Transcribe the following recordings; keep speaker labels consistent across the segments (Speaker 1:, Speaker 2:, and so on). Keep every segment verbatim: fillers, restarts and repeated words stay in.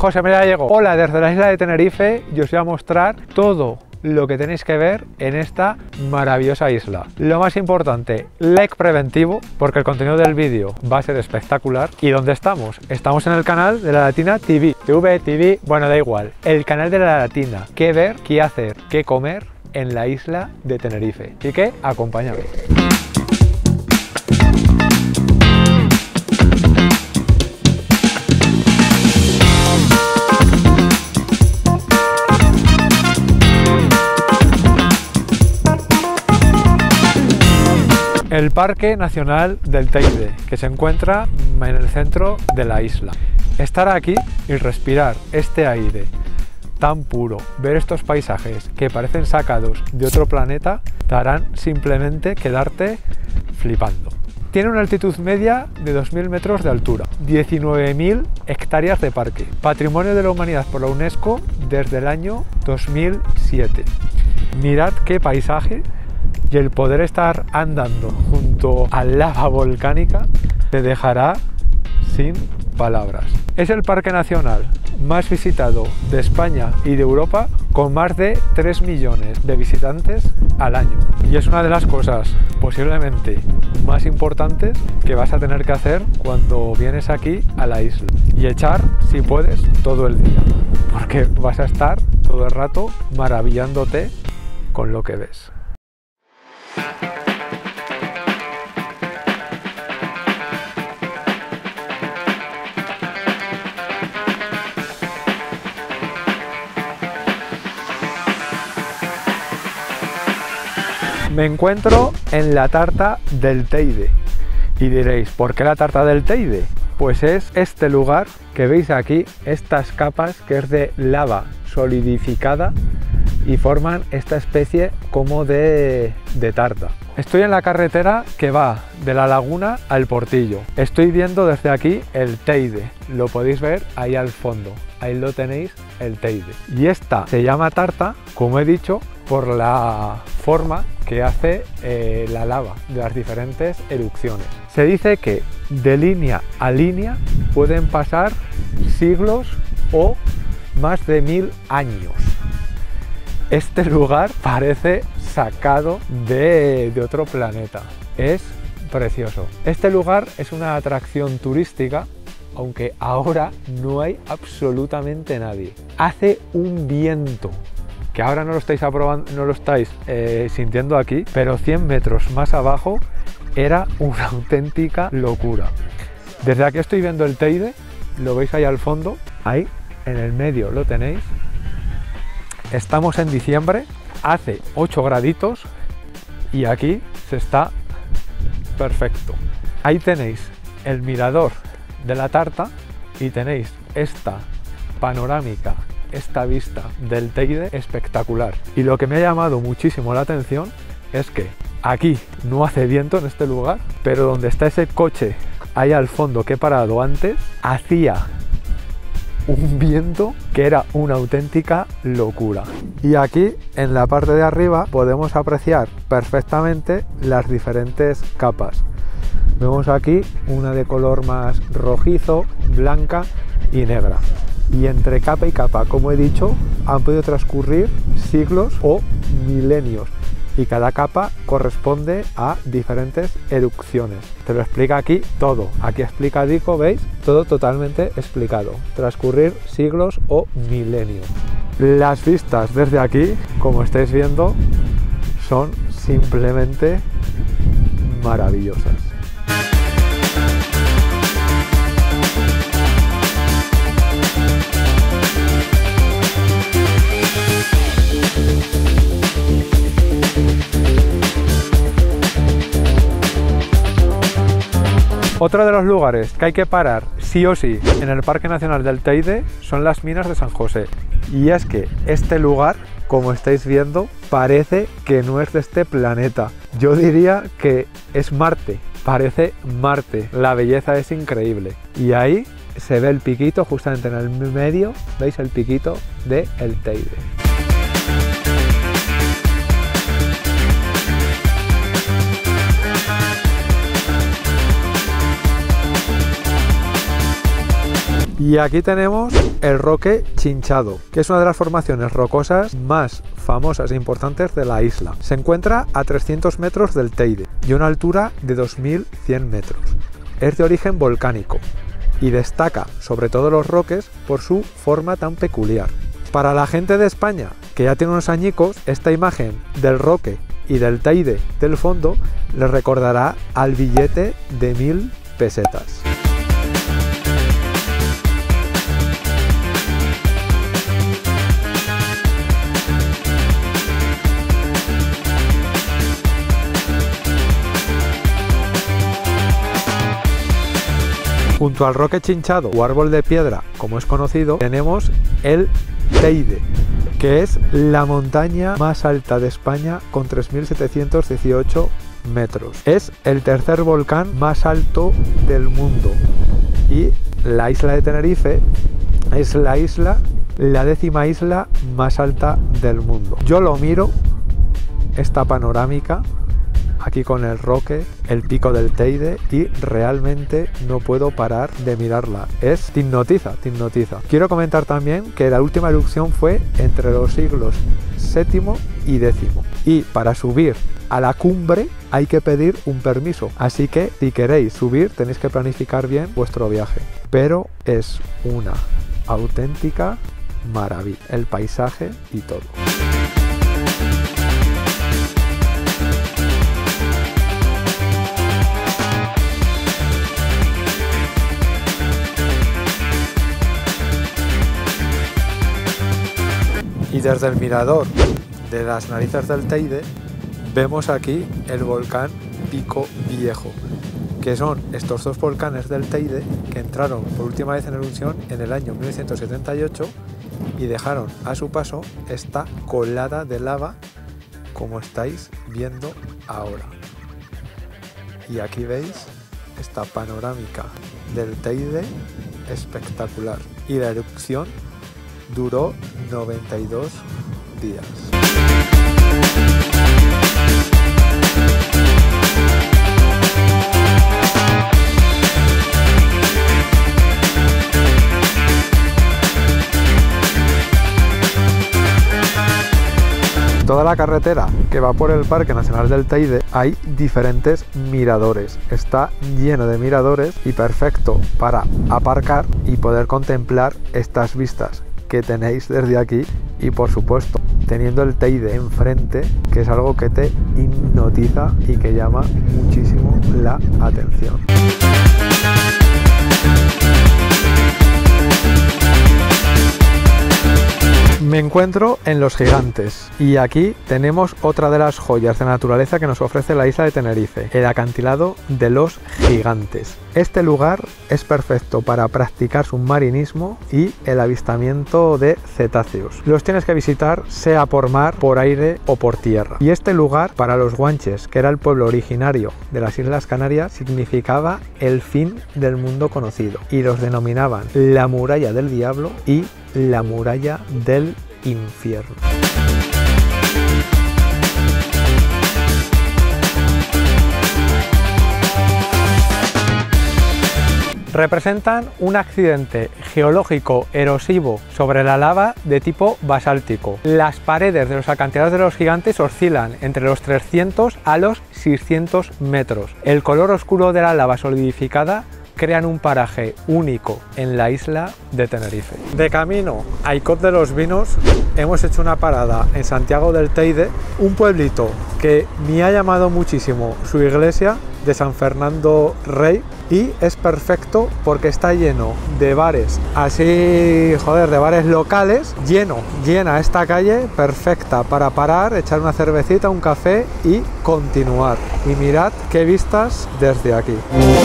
Speaker 1: José María Gallego. Hola, desde la isla de Tenerife yo os voy a mostrar todo lo que tenéis que ver en esta maravillosa isla. Lo más importante, like preventivo, porque el contenido del vídeo va a ser espectacular. ¿Y dónde estamos? Estamos en el canal de La Latina T V. T V, T V, bueno, da igual. El canal de La Latina. ¿Qué ver, qué hacer, qué comer en la isla de Tenerife? Así que acompáñame. El Parque Nacional del Teide, que se encuentra en el centro de la isla. Estar aquí y respirar este aire tan puro, ver estos paisajes que parecen sacados de otro planeta, te harán simplemente quedarte flipando. Tiene una altitud media de dos mil metros de altura, diecinueve mil hectáreas de parque, Patrimonio de la Humanidad por la UNESCO desde el año dos mil siete. Mirad qué paisaje. Y el poder estar andando junto a lava volcánica te dejará sin palabras. Es el parque nacional más visitado de España y de Europa, con más de tres millones de visitantes al año. Y es una de las cosas posiblemente más importantes que vas a tener que hacer cuando vienes aquí a la isla. Y echar, si puedes, todo el día. Porque vas a estar todo el rato maravillándote con lo que ves. Me encuentro en la Tarta del Teide y diréis, ¿por qué la Tarta del Teide? Pues es este lugar que veis aquí, estas capas que es de lava solidificada y forman esta especie como de, de tarta. Estoy en la carretera que va de la laguna al Portillo. Estoy viendo desde aquí el Teide, lo podéis ver ahí al fondo, ahí lo tenéis, el Teide. Y esta se llama tarta, como he dicho, por la forma que hace eh, la lava de las diferentes erupciones. Se dice que de línea a línea pueden pasar siglos o más de mil años. Este lugar parece sacado de, de otro planeta. Es precioso. Este lugar es una atracción turística, aunque ahora no hay absolutamente nadie. Hace un viento que ahora no lo estáis aprobando, no lo estáis eh, sintiendo aquí, pero cien metros más abajo era una auténtica locura. Desde aquí estoy viendo el Teide, lo veis ahí al fondo, ahí en el medio lo tenéis. Estamos en diciembre, hace ocho graditos y aquí se está perfecto. Ahí tenéis el mirador de la Tarta y tenéis esta panorámica, esta vista del Teide espectacular. Y lo que me ha llamado muchísimo la atención es que aquí no hace viento en este lugar, pero donde está ese coche ahí al fondo que he parado antes, hacía un viento que era una auténtica locura. Y aquí en la parte de arriba podemos apreciar perfectamente las diferentes capas. Vemos aquí una de color más rojizo, blanca y negra. Y entre capa y capa, como he dicho, han podido transcurrir siglos o milenios. Y cada capa corresponde a diferentes erupciones. Te lo explica aquí todo. Aquí explicadico, ¿veis? Todo totalmente explicado. Transcurrir siglos o milenios. Las vistas desde aquí, como estáis viendo, son simplemente maravillosas. Otro de los lugares que hay que parar sí o sí en el Parque Nacional del Teide son las minas de San José. Y es que este lugar, como estáis viendo, parece que no es de este planeta. Yo diría que es Marte, parece Marte. La belleza es increíble. Y ahí se ve el piquito justamente en el medio, ¿veis el piquito del Teide? Y aquí tenemos el Roque Chinchado, que es una de las formaciones rocosas más famosas e importantes de la isla. Se encuentra a trescientos metros del Teide y a una altura de dos mil cien metros. Es de origen volcánico y destaca sobre todo los roques por su forma tan peculiar. Para la gente de España que ya tiene unos añicos, esta imagen del Roque y del Teide del fondo les recordará al billete de mil pesetas. Junto al Roque Chinchado o árbol de piedra, como es conocido, tenemos el Teide, que es la montaña más alta de España con tres mil setecientos dieciocho metros. Es el tercer volcán más alto del mundo y la isla de Tenerife es la isla, la décima isla más alta del mundo. Yo lo miro, esta panorámica, aquí con el Roque, el pico del Teide, y realmente no puedo parar de mirarla. Es, te hipnotiza, te hipnotiza. Quiero comentar también que la última erupción fue entre los siglos séptimo y décimo. Y para subir a la cumbre hay que pedir un permiso. Así que si queréis subir tenéis que planificar bien vuestro viaje. Pero es una auténtica maravilla, el paisaje y todo. Y desde el mirador de las narices del Teide vemos aquí el volcán Pico Viejo, que son estos dos volcanes del Teide que entraron por última vez en erupción en el año mil novecientos setenta y ocho y dejaron a su paso esta colada de lava como estáis viendo ahora. Y aquí veis esta panorámica del Teide espectacular, y la erupción duró noventa y dos días. Toda la carretera que va por el Parque Nacional del Teide hay diferentes miradores. Está lleno de miradores y perfecto para aparcar y poder contemplar estas vistas que tenéis desde aquí, y por supuesto teniendo el Teide enfrente, que es algo que te hipnotiza y que llama muchísimo la atención. Me encuentro en Los Gigantes y aquí tenemos otra de las joyas de naturaleza que nos ofrece la isla de Tenerife, el acantilado de Los Gigantes. Este lugar es perfecto para practicar submarinismo y el avistamiento de cetáceos. Los tienes que visitar sea por mar, por aire o por tierra. Y este lugar, para los guanches, que era el pueblo originario de las Islas Canarias, significaba el fin del mundo conocido y los denominaban la muralla del diablo y la muralla del infierno. Representan un accidente geológico erosivo sobre la lava de tipo basáltico. Las paredes de los acantilados de Los Gigantes oscilan entre los trescientos a los seiscientos metros. El color oscuro de la lava solidificada crean un paraje único en la isla de Tenerife. De camino a Icod de los Vinos hemos hecho una parada en Santiago del Teide, un pueblito que me ha llamado muchísimo su iglesia de San Fernando Rey, y es perfecto porque está lleno de bares, así, joder, de bares locales, lleno, llena esta calle, perfecta para parar, echar una cervecita, un café y continuar. Y mirad qué vistas desde aquí.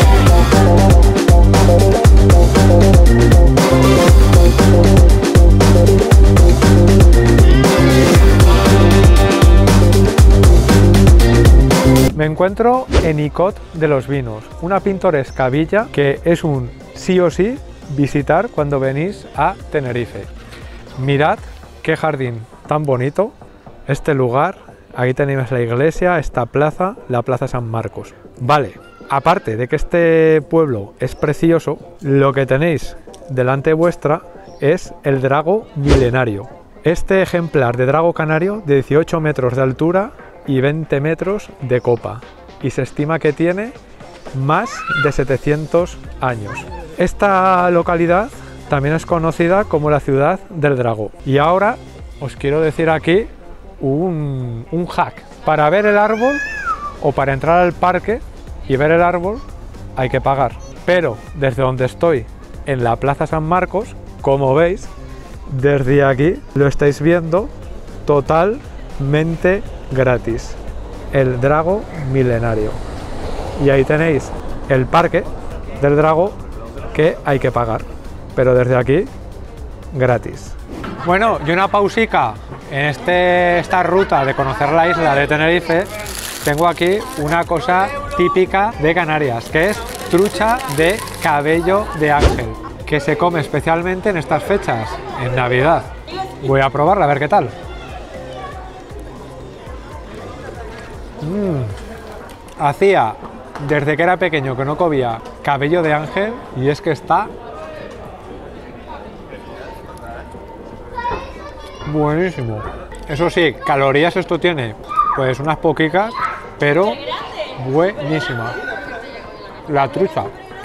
Speaker 1: Me encuentro en Icod de los Vinos, una pintoresca villa que es un sí o sí visitar cuando venís a Tenerife. Mirad qué jardín tan bonito, este lugar, aquí tenéis la iglesia, esta plaza, la Plaza San Marcos. Vale, aparte de que este pueblo es precioso, lo que tenéis delante vuestra es el drago milenario. Este ejemplar de drago canario de dieciocho metros de altura y veinte metros de copa, y se estima que tiene más de setecientos años. Esta localidad también es conocida como la ciudad del drago. Y ahora os quiero decir aquí un, un hack. Para ver el árbol o para entrar al parque y ver el árbol hay que pagar. Pero desde donde estoy, en la Plaza San Marcos, como veis, desde aquí lo estáis viendo totalmente gratis. El drago milenario. Y ahí tenéis el parque del drago que hay que pagar. Pero desde aquí, gratis. Bueno, y una pausica en este, esta ruta de conocer la isla de Tenerife. Tengo aquí una cosa típica de Canarias, que es trucha de cabello de ángel, que se come especialmente en estas fechas, en Navidad. Voy a probarla a ver qué tal. Mm. Hacía desde que era pequeño que no comía cabello de ángel y es que está buenísimo. Eso sí, calorías esto tiene, pues unas poquitas, pero buenísima. La trucha.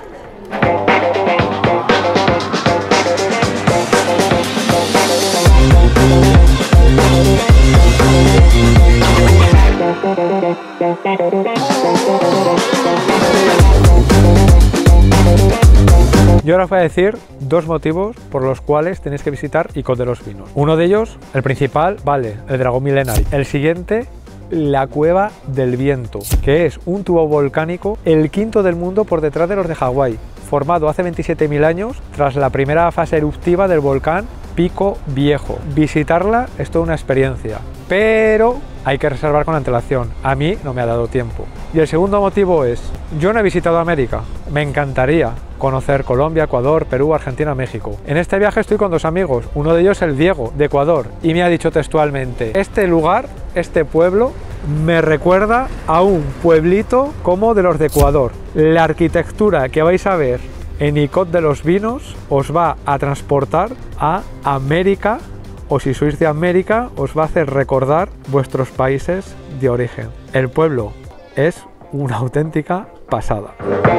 Speaker 1: Yo ahora os voy a decir dos motivos por los cuales tenéis que visitar Icod de los Vinos. Uno de ellos, el principal, vale, el dragón milenario. El siguiente, la Cueva del Viento, que es un tubo volcánico, el quinto del mundo por detrás de los de Hawái, formado hace veintisiete mil años tras la primera fase eruptiva del volcán Pico Viejo. Visitarla es toda una experiencia, pero hay que reservar con antelación. A mí no me ha dado tiempo. Y el segundo motivo es, yo no he visitado América, me encantaría conocer Colombia, Ecuador, Perú, Argentina, México. En este viaje estoy con dos amigos, uno de ellos el Diego, de Ecuador, y me ha dicho textualmente, este lugar, este pueblo, me recuerda a un pueblito como de los de Ecuador. La arquitectura que vais a ver en Icod de los Vinos os va a transportar a América, o si sois de América, os va a hacer recordar vuestros países de origen. El pueblo es una auténtica pasada.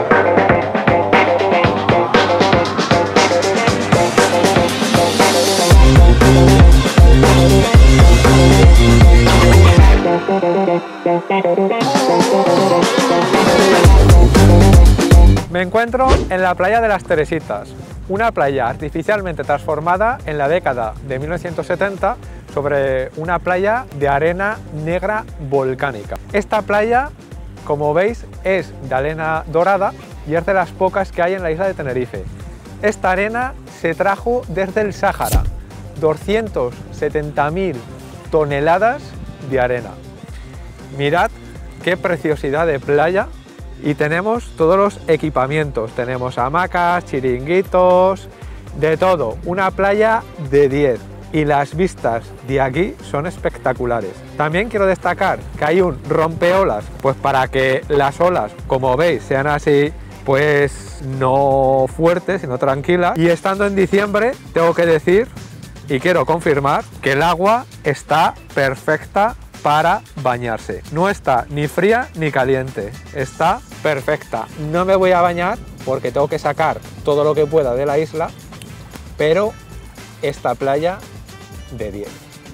Speaker 1: Me encuentro en la playa de las Teresitas, una playa artificialmente transformada en la década de mil novecientos setenta sobre una playa de arena negra volcánica. Esta playa, como veis, es de arena dorada y es de las pocas que hay en la isla de Tenerife. Esta arena se trajo desde el Sáhara, doscientas setenta mil toneladas de arena. Mirad qué preciosidad de playa. Y tenemos todos los equipamientos, tenemos hamacas, chiringuitos, de todo. Una playa de diez y las vistas de aquí son espectaculares. También quiero destacar que hay un rompeolas, pues para que las olas, como veis, sean así, pues no fuertes, sino tranquilas. Y estando en diciembre, tengo que decir y quiero confirmar que el agua está perfecta para bañarse. No está ni fría ni caliente, está perfecta. No me voy a bañar porque tengo que sacar todo lo que pueda de la isla, pero esta playa de diez.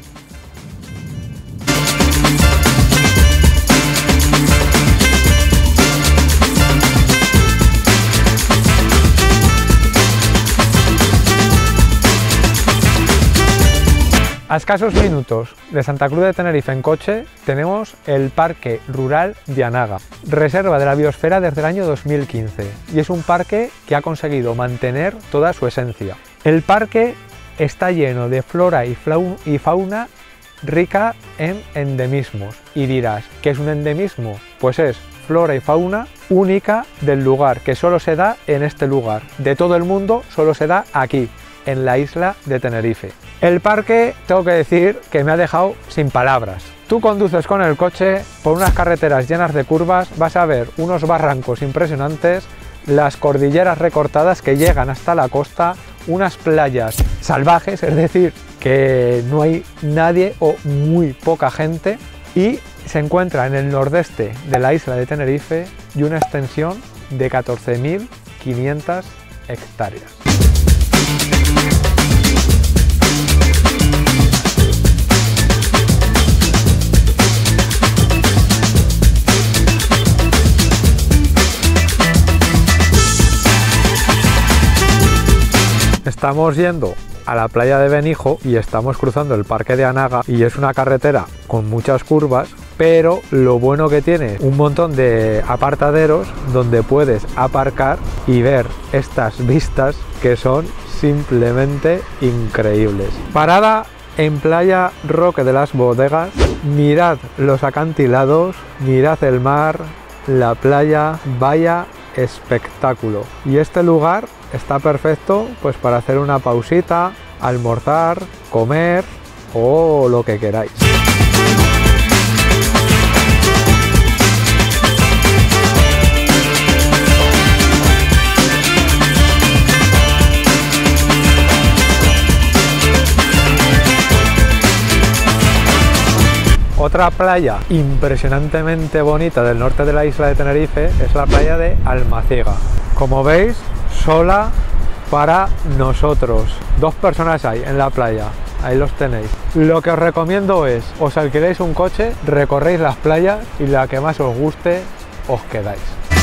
Speaker 1: A escasos minutos de Santa Cruz de Tenerife en coche tenemos el Parque Rural de Anaga, reserva de la biosfera desde el año dos mil quince, y es un parque que ha conseguido mantener toda su esencia. El parque está lleno de flora y fauna rica en endemismos, y dirás, ¿qué es un endemismo? Pues es flora y fauna única del lugar, que solo se da en este lugar, de todo el mundo solo se da aquí, en la isla de Tenerife. El parque, tengo que decir que me ha dejado sin palabras. Tú conduces con el coche por unas carreteras llenas de curvas, vas a ver unos barrancos impresionantes, las cordilleras recortadas que llegan hasta la costa, unas playas salvajes, es decir, que no hay nadie o muy poca gente, y se encuentra en el nordeste de la isla de Tenerife y una extensión de catorce mil quinientas hectáreas. Estamos yendo a la playa de Benijo y estamos cruzando el parque de Anaga, y es una carretera con muchas curvas, pero lo bueno que tiene un montón de apartaderos donde puedes aparcar y ver estas vistas que son simplemente increíbles. Parada en Playa Roque de las Bodegas, mirad los acantilados, mirad el mar, la playa, vaya espectáculo. Y este lugar está perfecto pues para hacer una pausita, almorzar, comer o lo que queráis. Otra playa impresionantemente bonita del norte de la isla de Tenerife es la playa de Almaciega. Como veis, sola para nosotros. Dos personas hay en la playa, ahí los tenéis. Lo que os recomiendo es, os alquiléis un coche, recorréis las playas y la que más os guste, os quedáis.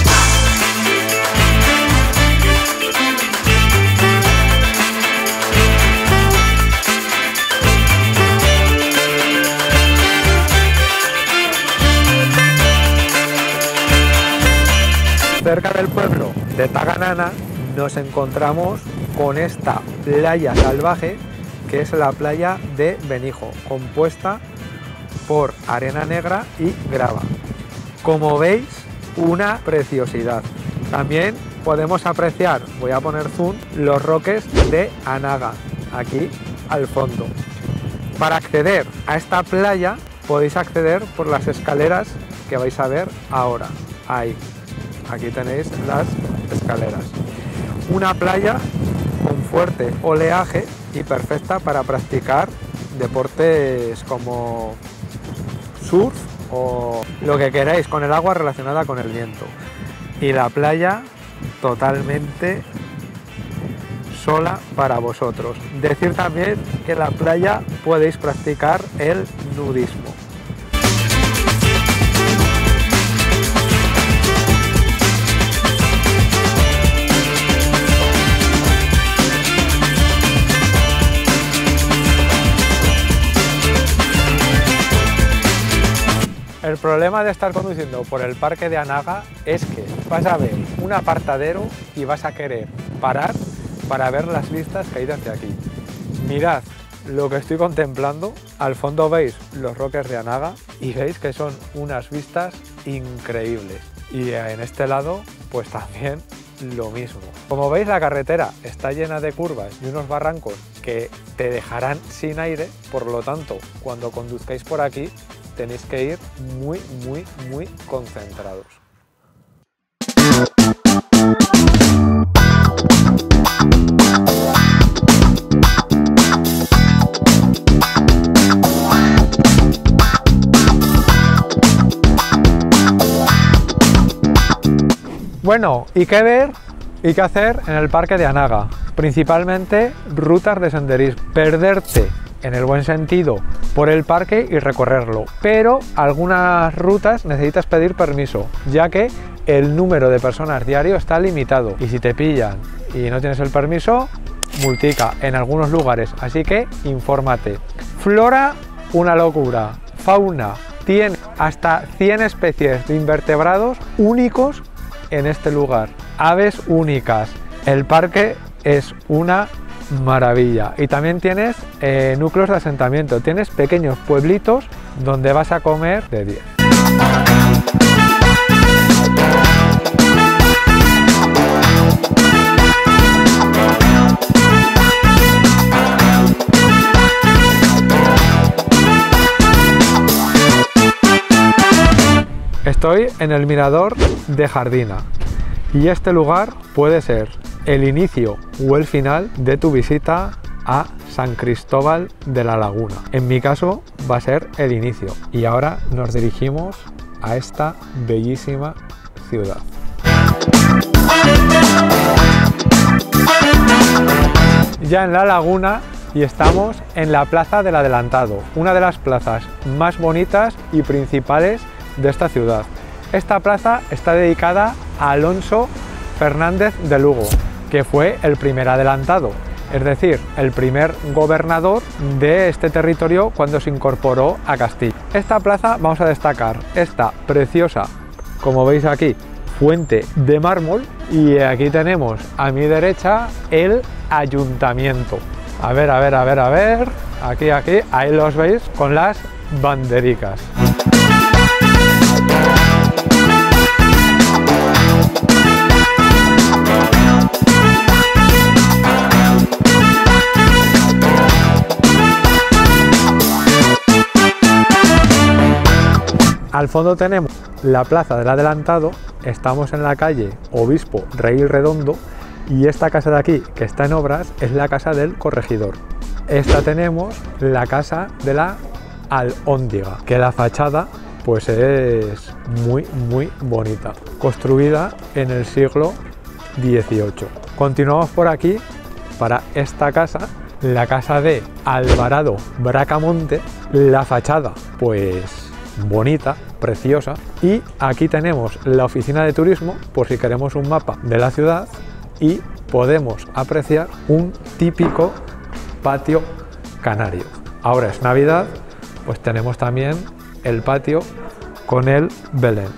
Speaker 1: Cerca del pueblo de Taganana nos encontramos con esta playa salvaje que es la playa de Benijo, compuesta por arena negra y grava. Como veis, una preciosidad. También podemos apreciar, voy a poner zoom, los roques de Anaga, aquí al fondo. Para acceder a esta playa podéis acceder por las escaleras que vais a ver ahora, ahí. Aquí tenéis las escaleras. Una playa con fuerte oleaje y perfecta para practicar deportes como surf o lo que queráis con el agua relacionada con el viento. Y la playa totalmente sola para vosotros. Decir también que en la playa podéis practicar el nudismo. El problema de estar conduciendo por el parque de Anaga es que vas a ver un apartadero y vas a querer parar para ver las vistas que hay desde aquí. Mirad lo que estoy contemplando, al fondo veis los roques de Anaga y veis que son unas vistas increíbles. Y en este lado pues también lo mismo. Como veis, la carretera está llena de curvas y unos barrancos que te dejarán sin aire, por lo tanto cuando conduzcáis por aquí tenéis que ir muy, muy, muy concentrados. Bueno, ¿y qué ver y qué hacer en el parque de Anaga? Principalmente rutas de senderismo. Perderte, en el buen sentido, por el parque y recorrerlo, pero algunas rutas necesitas pedir permiso, ya que el número de personas diario está limitado y si te pillan y no tienes el permiso, multica en algunos lugares, así que infórmate. Flora, una locura. Fauna, tiene hasta cien especies de invertebrados únicos en este lugar, aves únicas. El parque es una maravilla y también tienes eh, núcleos de asentamiento, tienes pequeños pueblitos donde vas a comer de diez. Estoy en el mirador de Jardina y este lugar puede ser el inicio o el final de tu visita a San Cristóbal de la Laguna. En mi caso va a ser el inicio y ahora nos dirigimos a esta bellísima ciudad. Ya en la laguna y estamos en la Plaza del Adelantado, una de las plazas más bonitas y principales de esta ciudad. Esta plaza está dedicada a Alonso Fernández de Lugo, que fue el primer adelantado, es decir, el primer gobernador de este territorio cuando se incorporó a Castilla. Esta plaza vamos a destacar esta preciosa, como veis aquí, fuente de mármol, y aquí tenemos a mi derecha el ayuntamiento. A ver, a ver, a ver, a ver, aquí, aquí, ahí los veis con las bandericas. Al fondo tenemos la Plaza del Adelantado, estamos en la calle Obispo Rey Redondo y esta casa de aquí, que está en obras, es la casa del corregidor. Esta tenemos la casa de la Alhóndiga, que la fachada pues es muy muy bonita, construida en el siglo dieciocho. Continuamos por aquí para esta casa, la casa de Alvarado Bracamonte, la fachada pues bonita, preciosa, y aquí tenemos la oficina de turismo por si queremos un mapa de la ciudad y podemos apreciar un típico patio canario. Ahora es Navidad, pues tenemos también el patio con el Belén.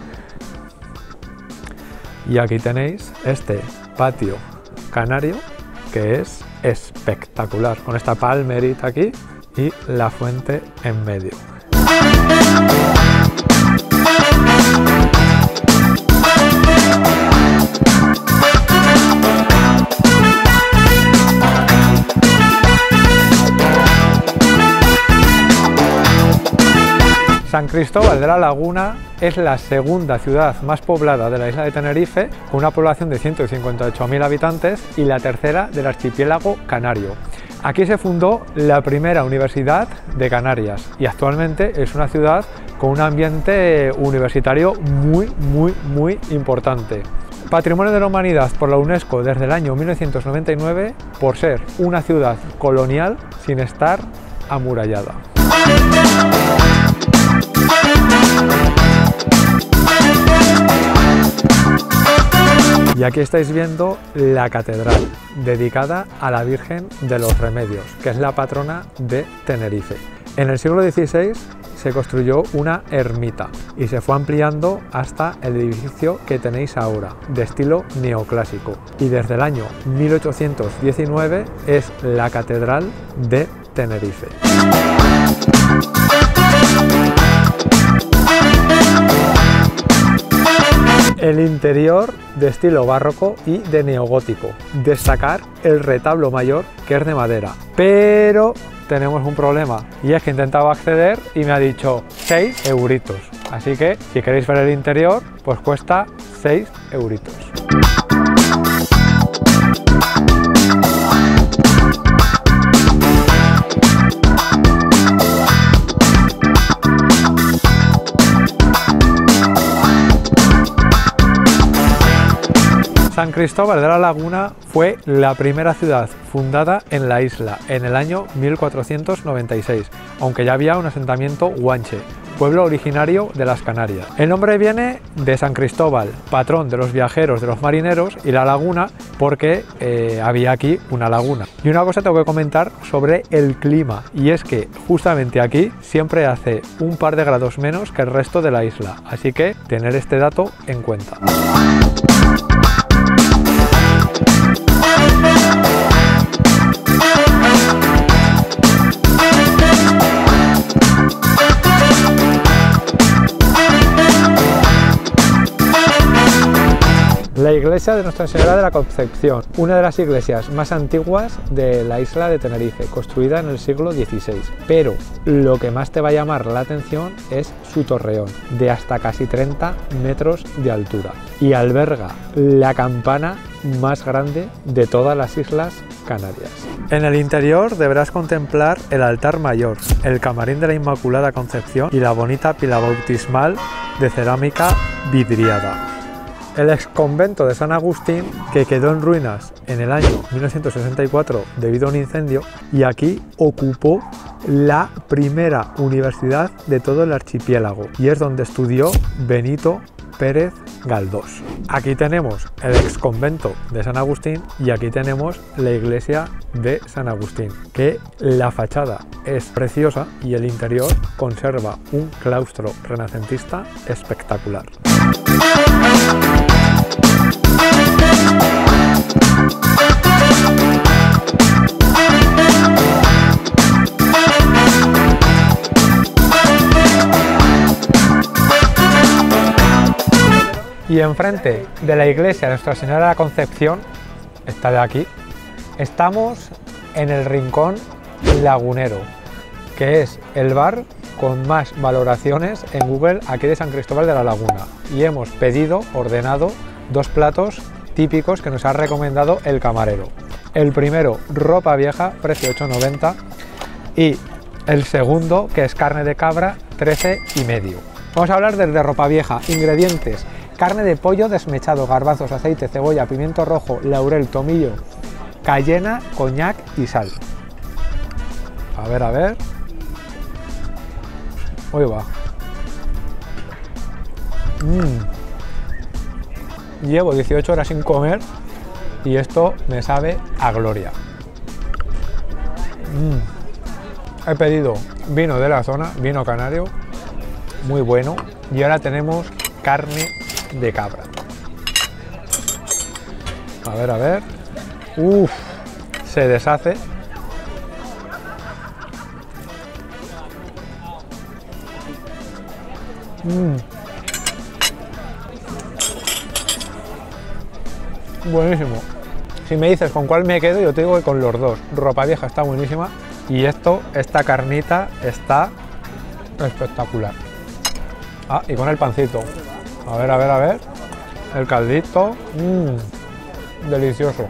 Speaker 1: Y aquí tenéis este patio canario que es espectacular, con esta palmerita aquí y la fuente en medio. San Cristóbal de la Laguna es la segunda ciudad más poblada de la isla de Tenerife, con una población de ciento cincuenta y ocho mil habitantes, y la tercera del archipiélago canario. Aquí se fundó la primera universidad de Canarias y actualmente es una ciudad con un ambiente universitario muy, muy, muy importante. Patrimonio de la Humanidad por la UNESCO desde el año mil novecientos noventa y nueve por ser una ciudad colonial sin estar amurallada. Y aquí estáis viendo la catedral, dedicada a la Virgen de los Remedios, que es la patrona de Tenerife. En el siglo dieciséis se construyó una ermita y se fue ampliando hasta el edificio que tenéis ahora, de estilo neoclásico. Y desde el año mil ochocientos diecinueve es la Catedral de Tenerife. El interior de estilo barroco y de neogótico. Destacar el retablo mayor, que es de madera. Pero tenemos un problema, y es que he intentado acceder y me ha dicho seis euritos. Así que si queréis ver el interior, pues cuesta seis euritos. San Cristóbal de la Laguna fue la primera ciudad fundada en la isla en el año mil cuatrocientos noventa y seis, aunque ya había un asentamiento guanche, pueblo originario de las Canarias. El nombre viene de San Cristóbal, patrón de los viajeros, de los marineros, y la laguna porque eh, había aquí una laguna. Y una cosa tengo que comentar sobre el clima, y es que justamente aquí siempre hace un par de grados menos que el resto de la isla, así que tener este dato en cuenta. La iglesia de Nuestra Señora de la Concepción, una de las iglesias más antiguas de la isla de Tenerife, construida en el siglo dieciséis. Pero lo que más te va a llamar la atención es su torreón, de hasta casi treinta metros de altura, y alberga la campana más grande de todas las islas Canarias. En el interior deberás contemplar el altar mayor, el camarín de la Inmaculada Concepción y la bonita pila bautismal de cerámica vidriada. El exconvento de San Agustín, que quedó en ruinas en el año mil novecientos sesenta y cuatro debido a un incendio, y aquí ocupó la primera universidad de todo el archipiélago, y es donde estudió Benito Pérez Galdós. Aquí tenemos el exconvento de San Agustín y aquí tenemos la iglesia de San Agustín, que la fachada es preciosa y el interior conserva un claustro renacentista espectacular. Y enfrente de la iglesia de Nuestra Señora de la Concepción, esta de aquí, estamos en el Rincón Lagunero, que es el bar con más valoraciones en Google aquí de San Cristóbal de la Laguna. Y hemos pedido, ordenado, dos platos típicos que nos ha recomendado el camarero. El primero, ropa vieja, precio ocho noventa, y el segundo, que es carne de cabra, trece y medio. Vamos a hablar del de ropa vieja. Ingredientes: carne de pollo desmechado, garbanzos, aceite, cebolla, pimiento rojo, laurel, tomillo, cayena, coñac y sal. A ver, a ver. Uy, va. Mm. Llevo dieciocho horas sin comer y esto me sabe a gloria. Mm. He pedido vino de la zona, vino canario, muy bueno. Y ahora tenemos carne de cabra. A ver, a ver. Uff, se deshace. Mm. Buenísimo. Si me dices con cuál me quedo, yo te digo que con los dos. Ropa vieja está buenísima y esto, esta carnita está espectacular. Ah, y con el pancito. A ver, a ver, a ver. El caldito. Mmm, delicioso.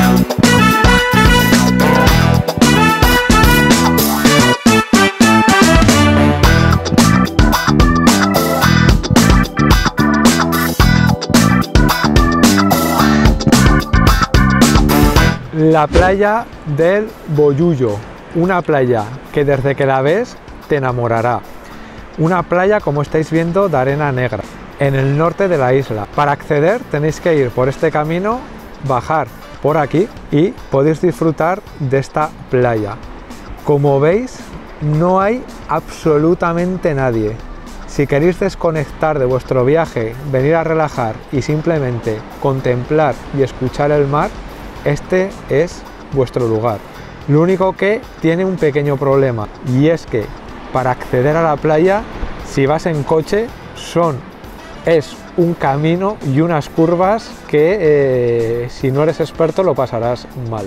Speaker 1: La playa del Bollullo, una playa que desde que la ves te enamorará. Una playa, como estáis viendo, de arena negra, en el norte de la isla. Para acceder tenéis que ir por este camino, bajar por aquí y podéis disfrutar de esta playa. Como veis, no hay absolutamente nadie. Si queréis desconectar de vuestro viaje, venir a relajar y simplemente contemplar y escuchar el mar, este es vuestro lugar. Lo único que tiene un pequeño problema, y es que para acceder a la playa, si vas en coche, son es un camino y unas curvas que eh, si no eres experto lo pasarás mal.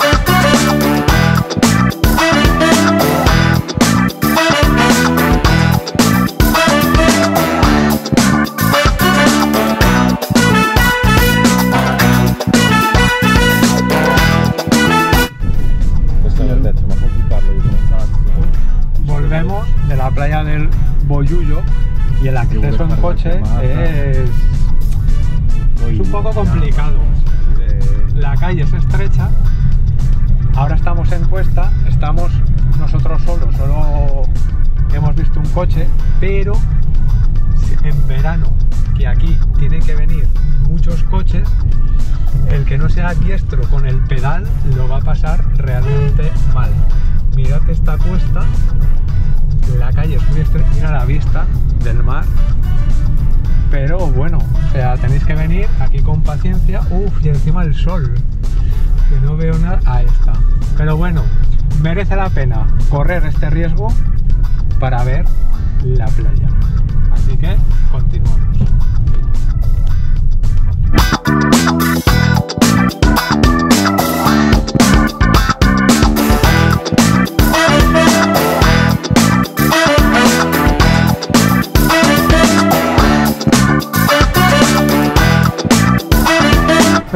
Speaker 1: Volvemos de la playa del Bollullo y el acceso en coche es, es un poco complicado. La calle es estrecha. Ahora estamos en Cuesta, estamos nosotros solos, solo hemos visto un coche, pero en verano, que aquí tienen que venir muchos coches, el que no sea diestro con el pedal lo va a pasar realmente mal. Mirad esta cuesta, la calle es muy estrecha, mira la vista del mar, pero bueno, o sea, tenéis que venir aquí con paciencia. Uff, y encima el sol, que no veo nada. Ahí está. Pero bueno, merece la pena correr este riesgo para ver la playa. Así que continuamos.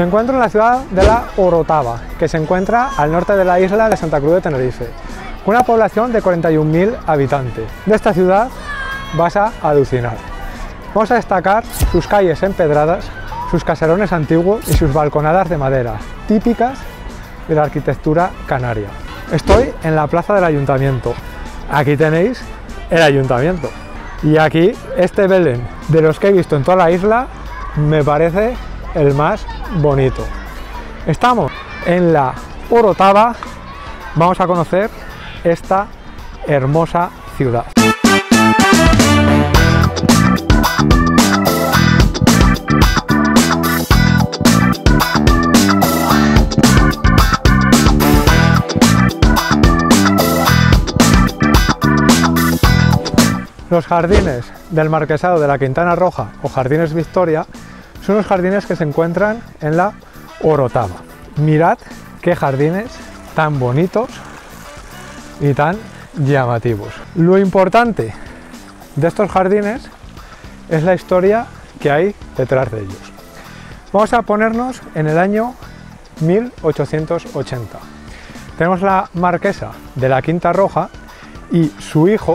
Speaker 1: Me encuentro en la ciudad de La Orotava, que se encuentra al norte de la isla de Santa Cruz de Tenerife, con una población de cuarenta y un mil habitantes. De esta ciudad vas a alucinar. Vamos a destacar sus calles empedradas, sus caserones antiguos y sus balconadas de madera, típicas de la arquitectura canaria. Estoy en la plaza del ayuntamiento. Aquí tenéis el ayuntamiento. Y aquí este Belén, de los que he visto en toda la isla, me parece el más bonito. Estamos en La Orotava. Vamos a conocer esta hermosa ciudad. Los jardines del Marquesado de la Quintana Roja o Jardines Victoria son los jardines que se encuentran en La Orotava. Mirad qué jardines tan bonitos y tan llamativos. Lo importante de estos jardines es la historia que hay detrás de ellos. Vamos a ponernos en el año mil ochocientos ochenta. Tenemos la marquesa de la Quinta Roja y su hijo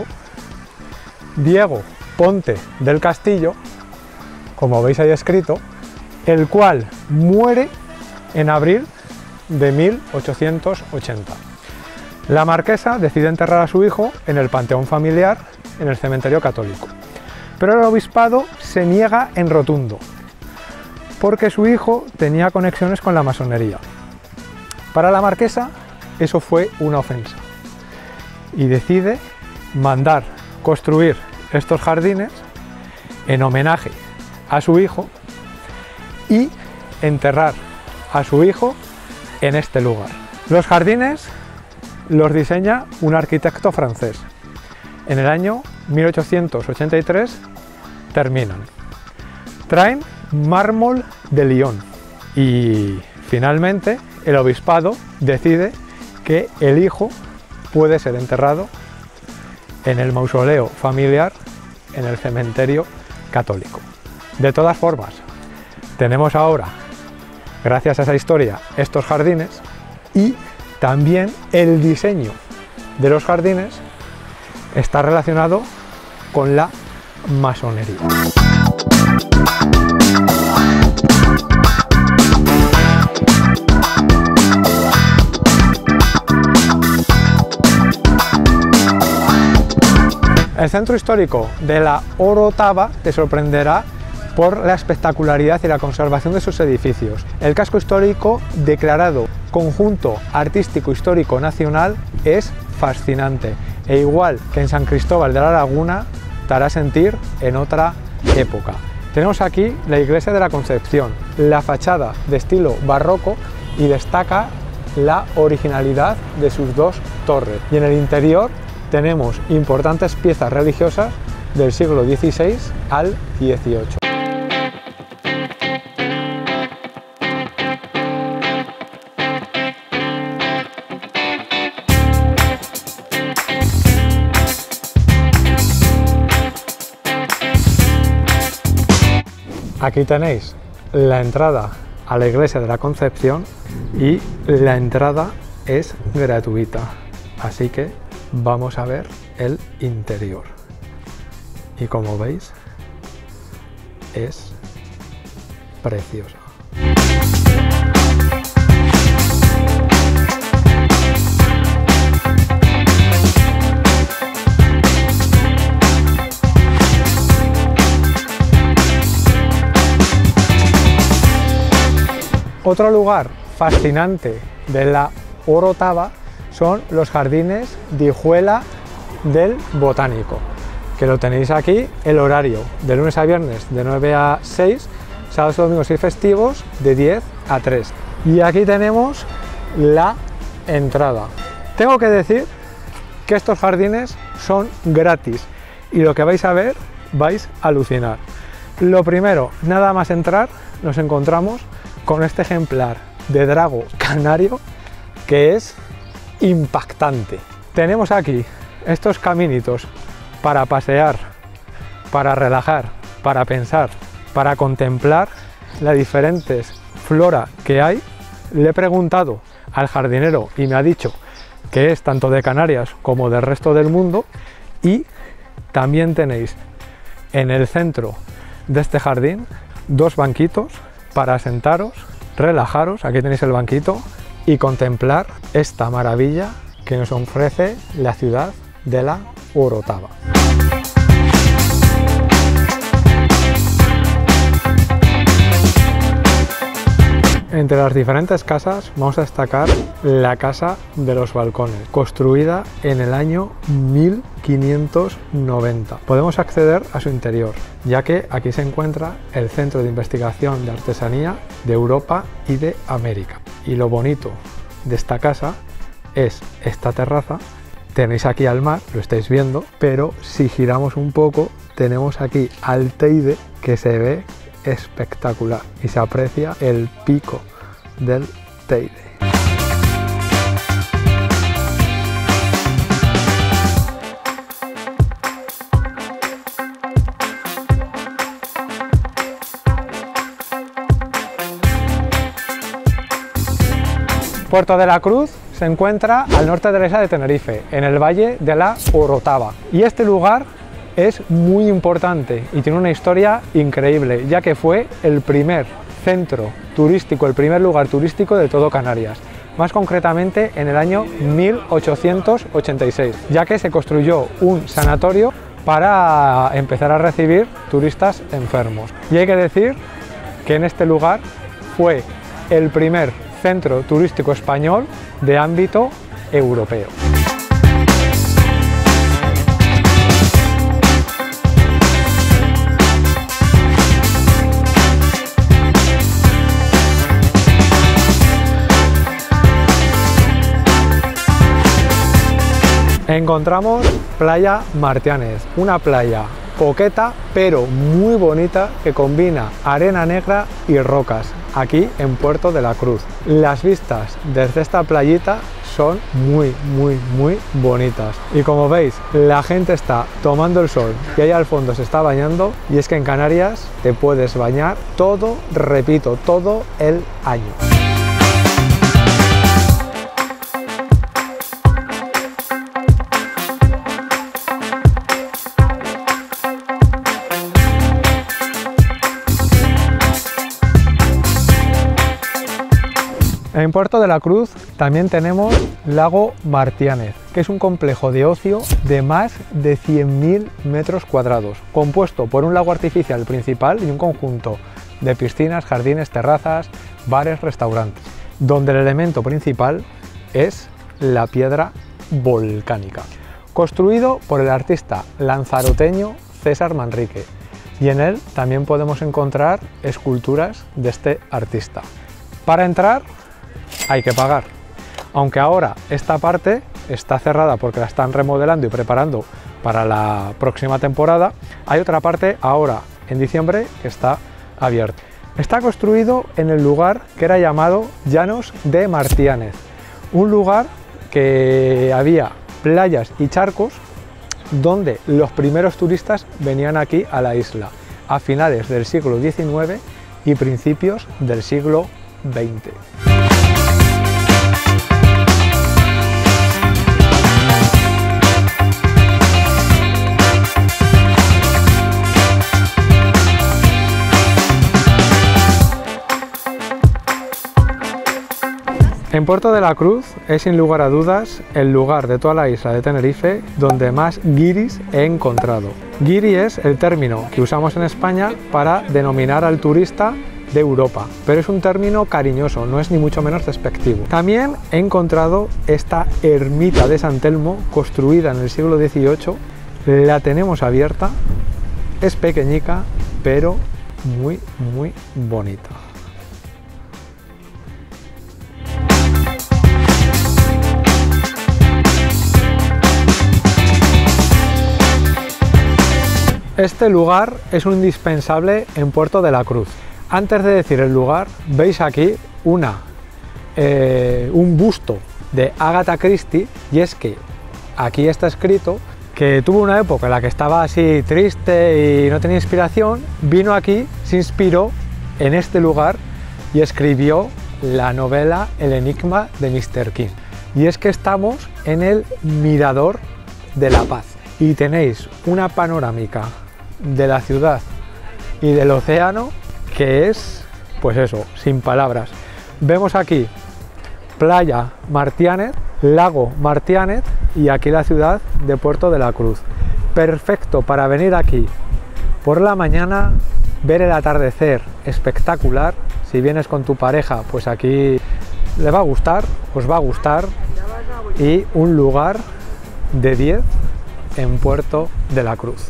Speaker 1: Diego Ponte del Castillo, como veis ahí escrito, el cual muere en abril de mil ochocientos ochenta. La marquesa decide enterrar a su hijo en el panteón familiar en el cementerio católico, pero el obispado se niega en rotundo, porque su hijo tenía conexiones con la masonería. Para la marquesa eso fue una ofensa y decide mandar construir estos jardines en homenaje a su hijo y enterrar a su hijo en este lugar. Los jardines los diseña un arquitecto francés. En el año mil ochocientos ochenta y tres terminan. Traen mármol de Lyon y finalmente el obispado decide que el hijo puede ser enterrado en el mausoleo familiar en el cementerio católico. De todas formas, tenemos ahora, gracias a esa historia, estos jardines y también el diseño de los jardines está relacionado con la masonería. El centro histórico de La Orotava te sorprenderá por la espectacularidad y la conservación de sus edificios. El casco histórico, declarado Conjunto Artístico Histórico Nacional, es fascinante e igual que en San Cristóbal de la Laguna te hará sentir en otra época. Tenemos aquí la iglesia de la Concepción, la fachada de estilo barroco y destaca la originalidad de sus dos torres. Y en el interior tenemos importantes piezas religiosas del siglo dieciséis al dieciocho. Aquí tenéis la entrada a la iglesia de la Concepción y la entrada es gratuita, así que vamos a ver el interior. Y como veis, es preciosa. Otro lugar fascinante de La Orotava son los jardines de Hijuela del Botánico, que lo tenéis aquí, el horario de lunes a viernes de nueve a seis, sábados, domingos y festivos de diez a tres. Y aquí tenemos la entrada. Tengo que decir que estos jardines son gratis y lo que vais a ver vais a alucinar. Lo primero, nada más entrar, nos encontramos con este ejemplar de drago canario que es impactante. Tenemos aquí estos caminitos para pasear, para relajar, para pensar, para contemplar las diferentes flora que hay. Le he preguntado al jardinero y me ha dicho que es tanto de Canarias como del resto del mundo, y también tenéis en el centro de este jardín dos banquitos para sentaros, relajaros, aquí tenéis el banquito, y contemplar esta maravilla que nos ofrece la ciudad de la Orotava. Entre las diferentes casas vamos a destacar la Casa de los Balcones, construida en el año mil quinientos noventa. Podemos acceder a su interior, ya que aquí se encuentra el Centro de Investigación de Artesanía de Europa y de América. Y lo bonito de esta casa es esta terraza. Tenéis aquí al mar, lo estáis viendo, pero si giramos un poco tenemos aquí al Teide, que se ve espectacular y se aprecia el pico del Teide. Puerto de la Cruz se encuentra al norte de la isla de Tenerife, en el valle de la Orotava, y este lugar es muy importante y tiene una historia increíble, ya que fue el primer centro turístico, el primer lugar turístico de todo Canarias, más concretamente en el año mil ochocientos ochenta y seis, ya que se construyó un sanatorio para empezar a recibir turistas enfermos. Y hay que decir que en este lugar fue el primer centro turístico español de ámbito europeo. Encontramos Playa Martiánez, una playa coqueta pero muy bonita que combina arena negra y rocas, aquí en Puerto de la Cruz. Las vistas desde esta playita son muy muy muy bonitas, y como veis la gente está tomando el sol y ahí al fondo se está bañando, y es que en Canarias te puedes bañar todo, repito, todo el año. En Puerto de la Cruz también tenemos Lago Martiánez, que es un complejo de ocio de más de cien mil metros cuadrados, compuesto por un lago artificial principal y un conjunto de piscinas, jardines, terrazas, bares, restaurantes, donde el elemento principal es la piedra volcánica, construido por el artista lanzaroteño César Manrique, y en él también podemos encontrar esculturas de este artista. Para entrar hay que pagar, aunque ahora esta parte está cerrada porque la están remodelando y preparando para la próxima temporada. Hay otra parte ahora en diciembre que está abierta. Está construido en el lugar que era llamado Llanos de Martiánez, un lugar que había playas y charcos donde los primeros turistas venían aquí a la isla a finales del siglo diecinueve y principios del siglo veinte. En Puerto de la Cruz es sin lugar a dudas el lugar de toda la isla de Tenerife donde más guiris he encontrado. Guiri es el término que usamos en España para denominar al turista de Europa, pero es un término cariñoso, no es ni mucho menos despectivo. También he encontrado esta ermita de San Telmo construida en el siglo dieciocho, la tenemos abierta, es pequeñica pero muy muy bonita. Este lugar es un indispensable en Puerto de la Cruz. Antes de decir el lugar, veis aquí una, eh, un busto de Agatha Christie, y es que aquí está escrito que tuvo una época en la que estaba así triste y no tenía inspiración, vino aquí, se inspiró en este lugar y escribió la novela El enigma de míster King. Y es que estamos en el Mirador de la Paz y tenéis una panorámica de la ciudad y del océano que es, pues eso, sin palabras. Vemos aquí Playa Martianet, Lago Martianet y aquí la ciudad de Puerto de la Cruz. Perfecto para venir aquí por la mañana, ver el atardecer espectacular. Si vienes con tu pareja, pues aquí le va a gustar, os va a gustar, y un lugar de diez en Puerto de la Cruz.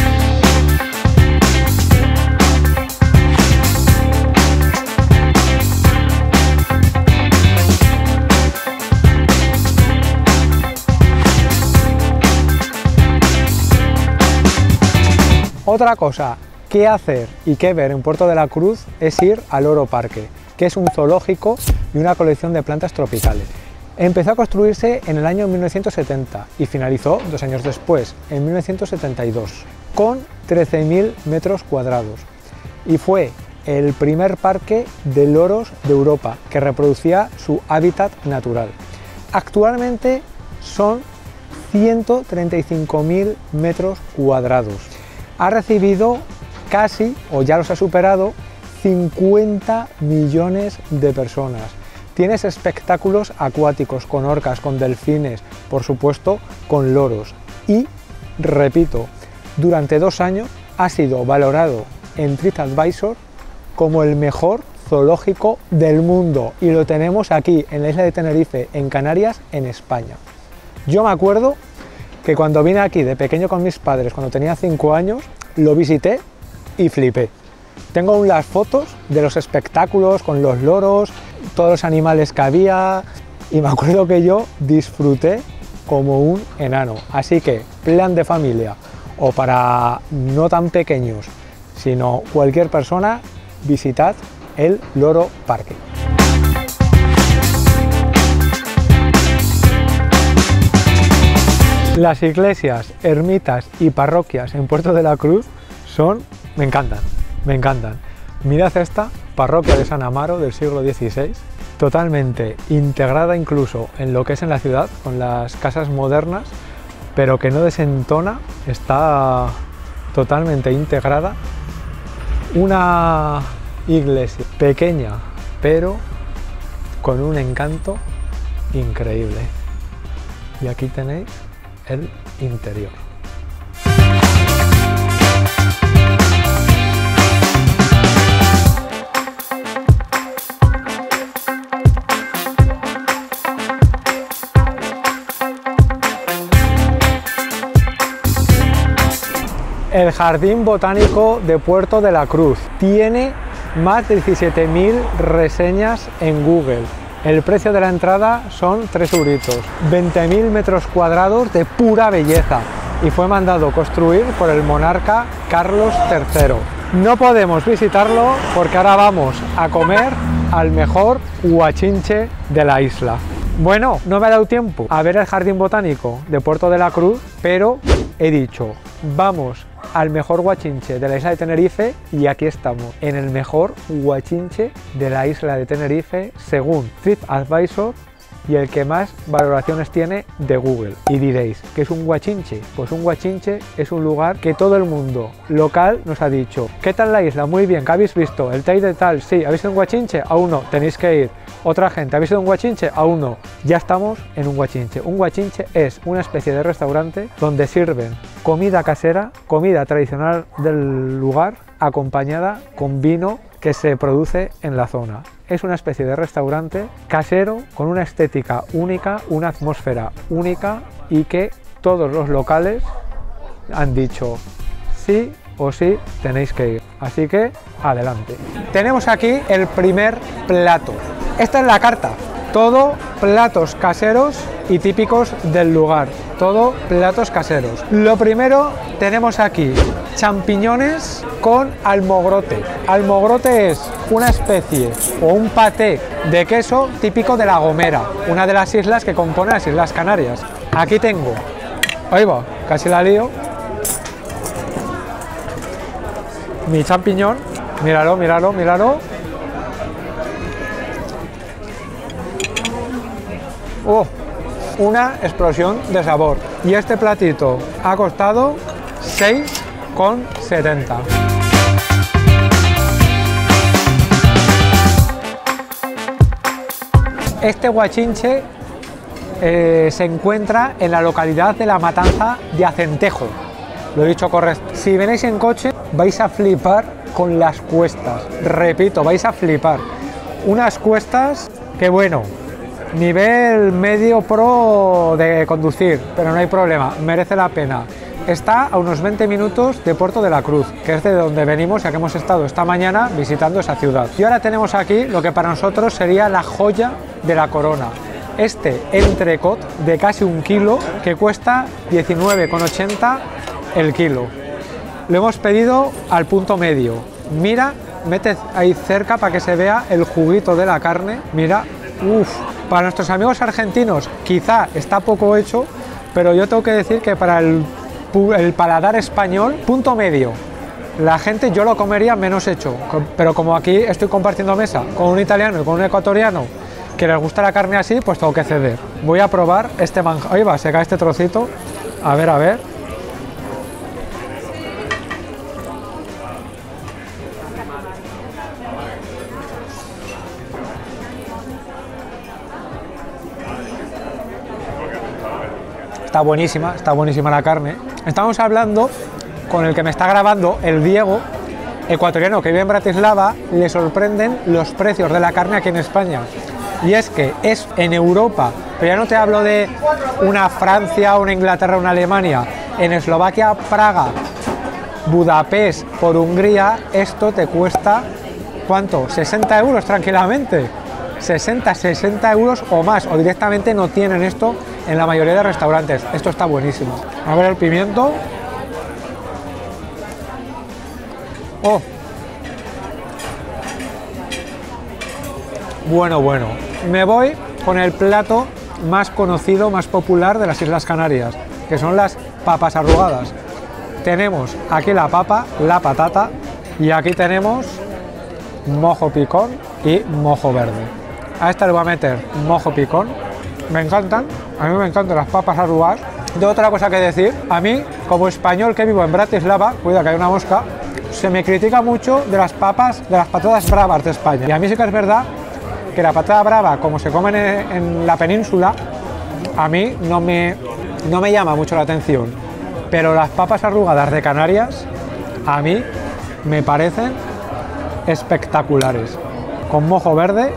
Speaker 1: Otra cosa que hacer y que ver en Puerto de la Cruz es ir al Loro Parque, que es un zoológico y una colección de plantas tropicales. Empezó a construirse en el año mil novecientos setenta y finalizó dos años después, en mil novecientos setenta y dos, con trece mil metros cuadrados. Y fue el primer parque de loros de Europa que reproducía su hábitat natural. Actualmente son ciento treinta y cinco mil metros cuadrados. Ha recibido casi, o ya los ha superado, cincuenta millones de personas. Tienes espectáculos acuáticos con orcas, con delfines, por supuesto con loros. Y, repito, durante dos años ha sido valorado en TripAdvisor como el mejor zoológico del mundo. Y lo tenemos aquí, en la isla de Tenerife, en Canarias, en España. Yo me acuerdo que cuando vine aquí de pequeño con mis padres, cuando tenía cinco años, lo visité y flipé. Tengo aún las fotos de los espectáculos con los loros, todos los animales que había, y me acuerdo que yo disfruté como un enano. Así que, plan de familia, o para no tan pequeños, sino cualquier persona, visitad el Loro Parque. Las iglesias, ermitas y parroquias en Puerto de la Cruz son, me encantan, me encantan. Mirad esta parroquia de San Amaro del siglo dieciséis, totalmente integrada incluso en lo que es en la ciudad, con las casas modernas, pero que no desentona, está totalmente integrada. Una iglesia pequeña, pero con un encanto increíble. Y aquí tenéis el interior. El Jardín Botánico de Puerto de la Cruz tiene más de diecisiete mil reseñas en Google. El precio de la entrada son tres euritos, veinte mil metros cuadrados de pura belleza, y fue mandado construir por el monarca Carlos tercero. No podemos visitarlo porque ahora vamos a comer al mejor guachinche de la isla. Bueno, no me ha dado tiempo a ver el Jardín Botánico de Puerto de la Cruz, pero he dicho, vamos al mejor guachinche de la isla de Tenerife, y aquí estamos, en el mejor guachinche de la isla de Tenerife según TripAdvisor y el que más valoraciones tiene de Google. Y diréis, ¿qué es un guachinche? Pues un guachinche es un lugar que todo el mundo local nos ha dicho, ¿qué tal la isla? Muy bien, ¿qué habéis visto? ¿El Teide tal? Sí, ¿habéis visto un guachinche? Aún no, tenéis que ir. Otra gente, ¿habéis visto un guachinche? Aún no. Ya estamos en un guachinche. Un guachinche es una especie de restaurante donde sirven comida casera, comida tradicional del lugar, acompañada con vino que se produce en la zona. Es una especie de restaurante casero con una estética única, una atmósfera única, y que todos los locales han dicho sí o sí tenéis que ir. Así que adelante. Tenemos aquí el primer plato. Esta es la carta. Todo platos caseros y típicos del lugar. Todo platos caseros. Lo primero, tenemos aquí champiñones con almogrote. Almogrote es una especie o un paté de queso típico de La Gomera, una de las islas que componen las Islas Canarias. Aquí tengo, ahí va, casi la lío, mi champiñón, míralo, míralo, míralo. ¡Oh! Una explosión de sabor. Y este platito ha costado seis con setenta. Este guachinche eh, se encuentra en la localidad de La Matanza de Acentejo. Lo he dicho correcto. Si venís en coche vais a flipar con las cuestas. Repito, vais a flipar. Unas cuestas que, bueno, nivel medio pro de conducir, pero no hay problema, merece la pena. Está a unos veinte minutos de Puerto de la Cruz, que es de donde venimos, ya que hemos estado esta mañana visitando esa ciudad. Y ahora tenemos aquí lo que para nosotros sería la joya de la corona. Este entrecot de casi un kilo que cuesta diecinueve con ochenta el kilo. Lo hemos pedido al punto medio. Mira, mete ahí cerca para que se vea el juguito de la carne. Mira, uff. Para nuestros amigos argentinos quizá está poco hecho, pero yo tengo que decir que para el el paladar español, punto medio. La gente, yo lo comería menos hecho, pero como aquí estoy compartiendo mesa con un italiano y con un ecuatoriano que les gusta la carne así, pues tengo que ceder. Voy a probar este manjar. Ahí va, se cae este trocito. A ver, a ver. Está buenísima, está buenísima la carne. Estamos hablando con el que me está grabando, el Diego, ecuatoriano que vive en Bratislava. Le sorprenden los precios de la carne aquí en España. Y es que es en Europa, pero ya no te hablo de una Francia, una Inglaterra, una Alemania. En Eslovaquia, Praga, Budapest, por Hungría, esto te cuesta, ¿cuánto? sesenta euros tranquilamente. sesenta, sesenta euros o más, o directamente no tienen esto en la mayoría de restaurantes. Esto está buenísimo. A ver el pimiento. Oh. Bueno, bueno. Me voy con el plato más conocido, más popular de las Islas Canarias, que son las papas arrugadas. Tenemos aquí la papa, la patata, y aquí tenemos mojo picón y mojo verde. A esta le voy a meter mojo picón. Me encantan, a mí me encantan las papas arrugadas. Tengo otra cosa que decir. A mí, como español que vivo en Bratislava, cuida que hay una mosca, se me critica mucho de las papas, de las patatas bravas de España. Y a mí sí que es verdad que la patata brava, como se comen en, en la península, a mí no me, no me llama mucho la atención. Pero las papas arrugadas de Canarias, a mí me parecen espectaculares. Con mojo verde.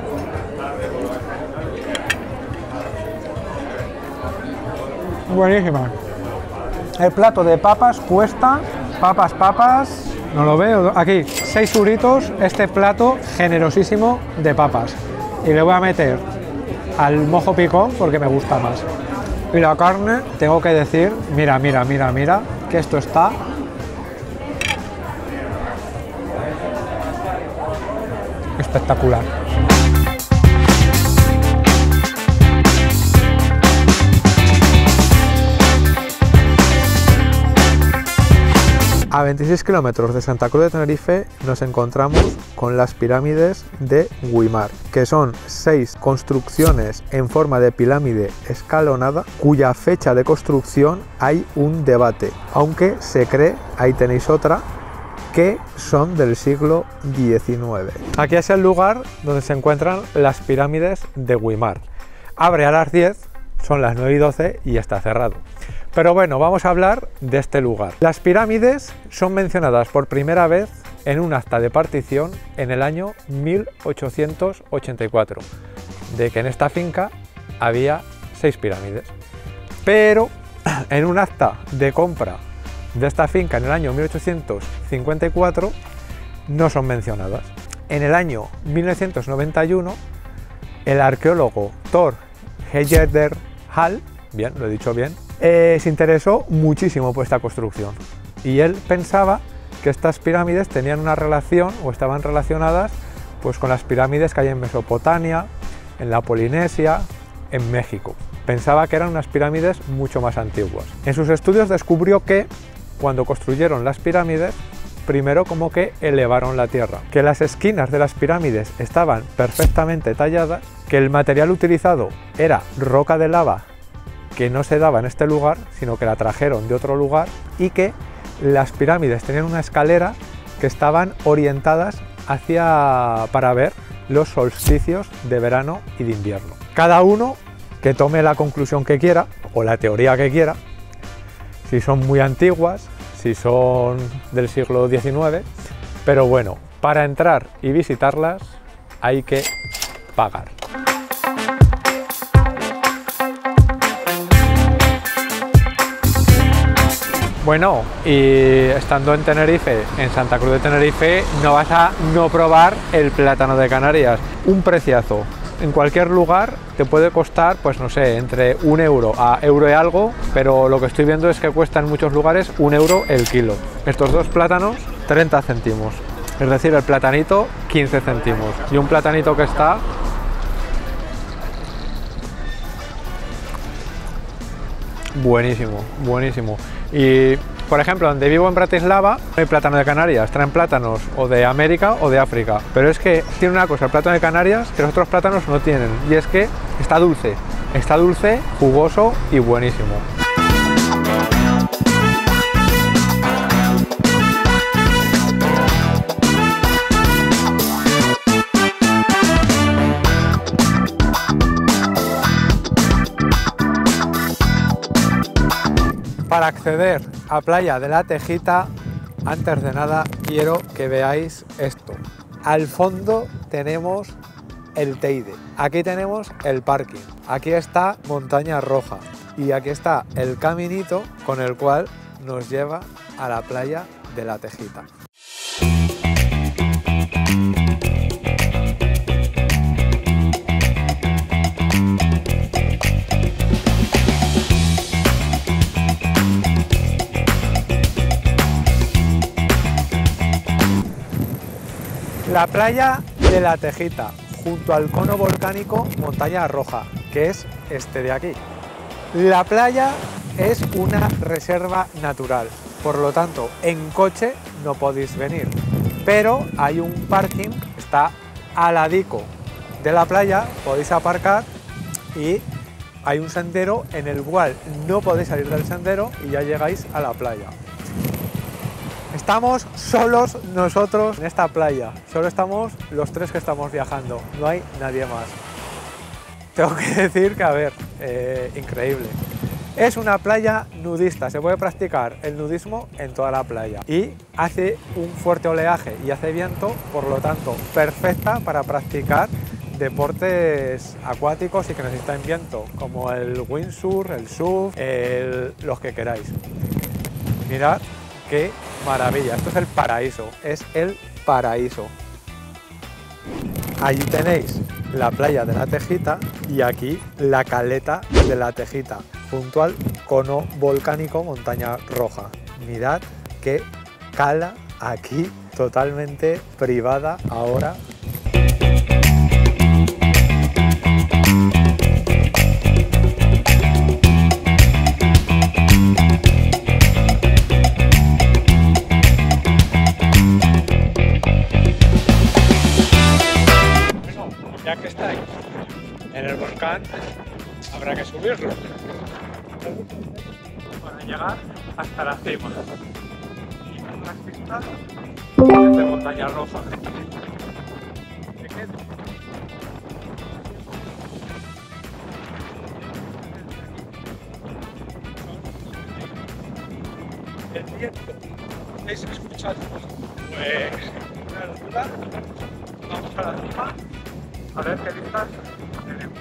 Speaker 1: Buenísima. El plato de papas cuesta, papas, papas, no lo veo, aquí, seis euritos, este plato generosísimo de papas. Y le voy a meter al mojo picón porque me gusta más. Y la carne, tengo que decir, mira, mira, mira, mira, que esto está espectacular. A veintiséis kilómetros de Santa Cruz de Tenerife nos encontramos con las pirámides de Güímar, que son seis construcciones en forma de pirámide escalonada, cuya fecha de construcción hay un debate, aunque se cree, ahí tenéis otra, que son del siglo diecinueve. Aquí es el lugar donde se encuentran las pirámides de Güímar. Abre a las diez, son las nueve y doce y está cerrado. Pero bueno, vamos a hablar de este lugar. Las pirámides son mencionadas por primera vez en un acta de partición en el año mil ochocientos ochenta y cuatro, de que en esta finca había seis pirámides. Pero en un acta de compra de esta finca en el año mil ochocientos cincuenta y cuatro no son mencionadas. En el año mil novecientos noventa y uno, el arqueólogo Thor Heyerdahl, bien, lo he dicho bien, Eh, se interesó muchísimo por esta construcción y él pensaba que estas pirámides tenían una relación o estaban relacionadas pues con las pirámides que hay en Mesopotamia, en la Polinesia, en México. Pensaba que eran unas pirámides mucho más antiguas. En sus estudios descubrió que cuando construyeron las pirámides primero como que elevaron la tierra, que las esquinas de las pirámides estaban perfectamente talladas, que el material utilizado era roca de lava que no se daba en este lugar, sino que la trajeron de otro lugar, y que las pirámides tenían una escalera que estaban orientadas hacia para ver los solsticios de verano y de invierno. Cada uno que tome la conclusión que quiera o la teoría que quiera, si son muy antiguas, si son del siglo diecinueve, pero bueno, para entrar y visitarlas hay que pagar. Bueno, y estando en Tenerife, en Santa Cruz de Tenerife, no vas a no probar el plátano de Canarias. Un preciazo. En cualquier lugar te puede costar, pues no sé, entre un euro a euro y algo, pero lo que estoy viendo es que cuesta en muchos lugares un euro el kilo. Estos dos plátanos, treinta céntimos. Es decir, el platanito, quince céntimos. Y un platanito que está... buenísimo, buenísimo. Y, por ejemplo, donde vivo en Bratislava, no hay plátano de Canarias, traen plátanos o de América o de África. Pero es que tiene una cosa, el plátano de Canarias, que los otros plátanos no tienen, y es que está dulce, está dulce, jugoso y buenísimo. Para acceder a Playa de la Tejita, antes de nada quiero que veáis esto. Al fondo tenemos el Teide, aquí tenemos el parking, aquí está Montaña Roja y aquí está el caminito con el cual nos lleva a la Playa de la Tejita. La Playa de la Tejita, junto al cono volcánico Montaña Roja, que es este de aquí. La playa es una reserva natural, por lo tanto, en coche no podéis venir, pero hay un parking, está al ladico de la playa, podéis aparcar y hay un sendero en el cual no podéis salir del sendero y ya llegáis a la playa. Estamos solos nosotros en esta playa, solo estamos los tres que estamos viajando, no hay nadie más. Tengo que decir que, a ver, eh, increíble. Es una playa nudista, se puede practicar el nudismo en toda la playa y hace un fuerte oleaje y hace viento, por lo tanto, perfecta para practicar deportes acuáticos y que necesitan viento, como el windsurf, el surf, el, los que queráis. Mirad qué maravilla, esto es el paraíso, es el paraíso. Allí tenéis la Playa de la Tejita y aquí la Caleta de la Tejita, junto al cono volcánico Montaña Roja. Mirad qué cala aquí, totalmente privada ahora. Ya que estáis en el volcán, habrá que subirlo para llegar hasta la cima. Y con unas pistas desde Montaña Roja. El viento, ¿podéis escuchar? Pues una altura, vamos a la cima. A ver qué vistas tenemos.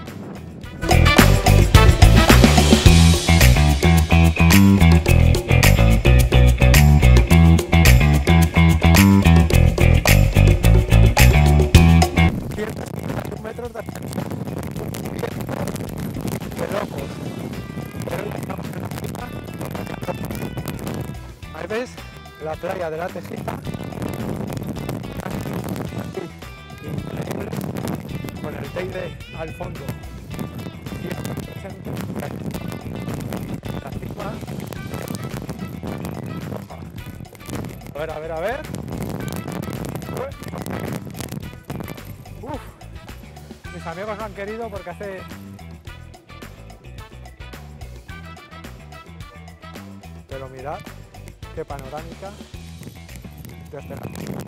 Speaker 1: ciento metros de ascensión. ¡Qué locos! Pero estamos en la cima. Ahí ves la Playa de la Tejita. Con el Teide al fondo y la cima roja. A ver, a ver, a ver. Uf. Mis amigos no han querido porque hace... Pero mirad qué panorámica de este lado.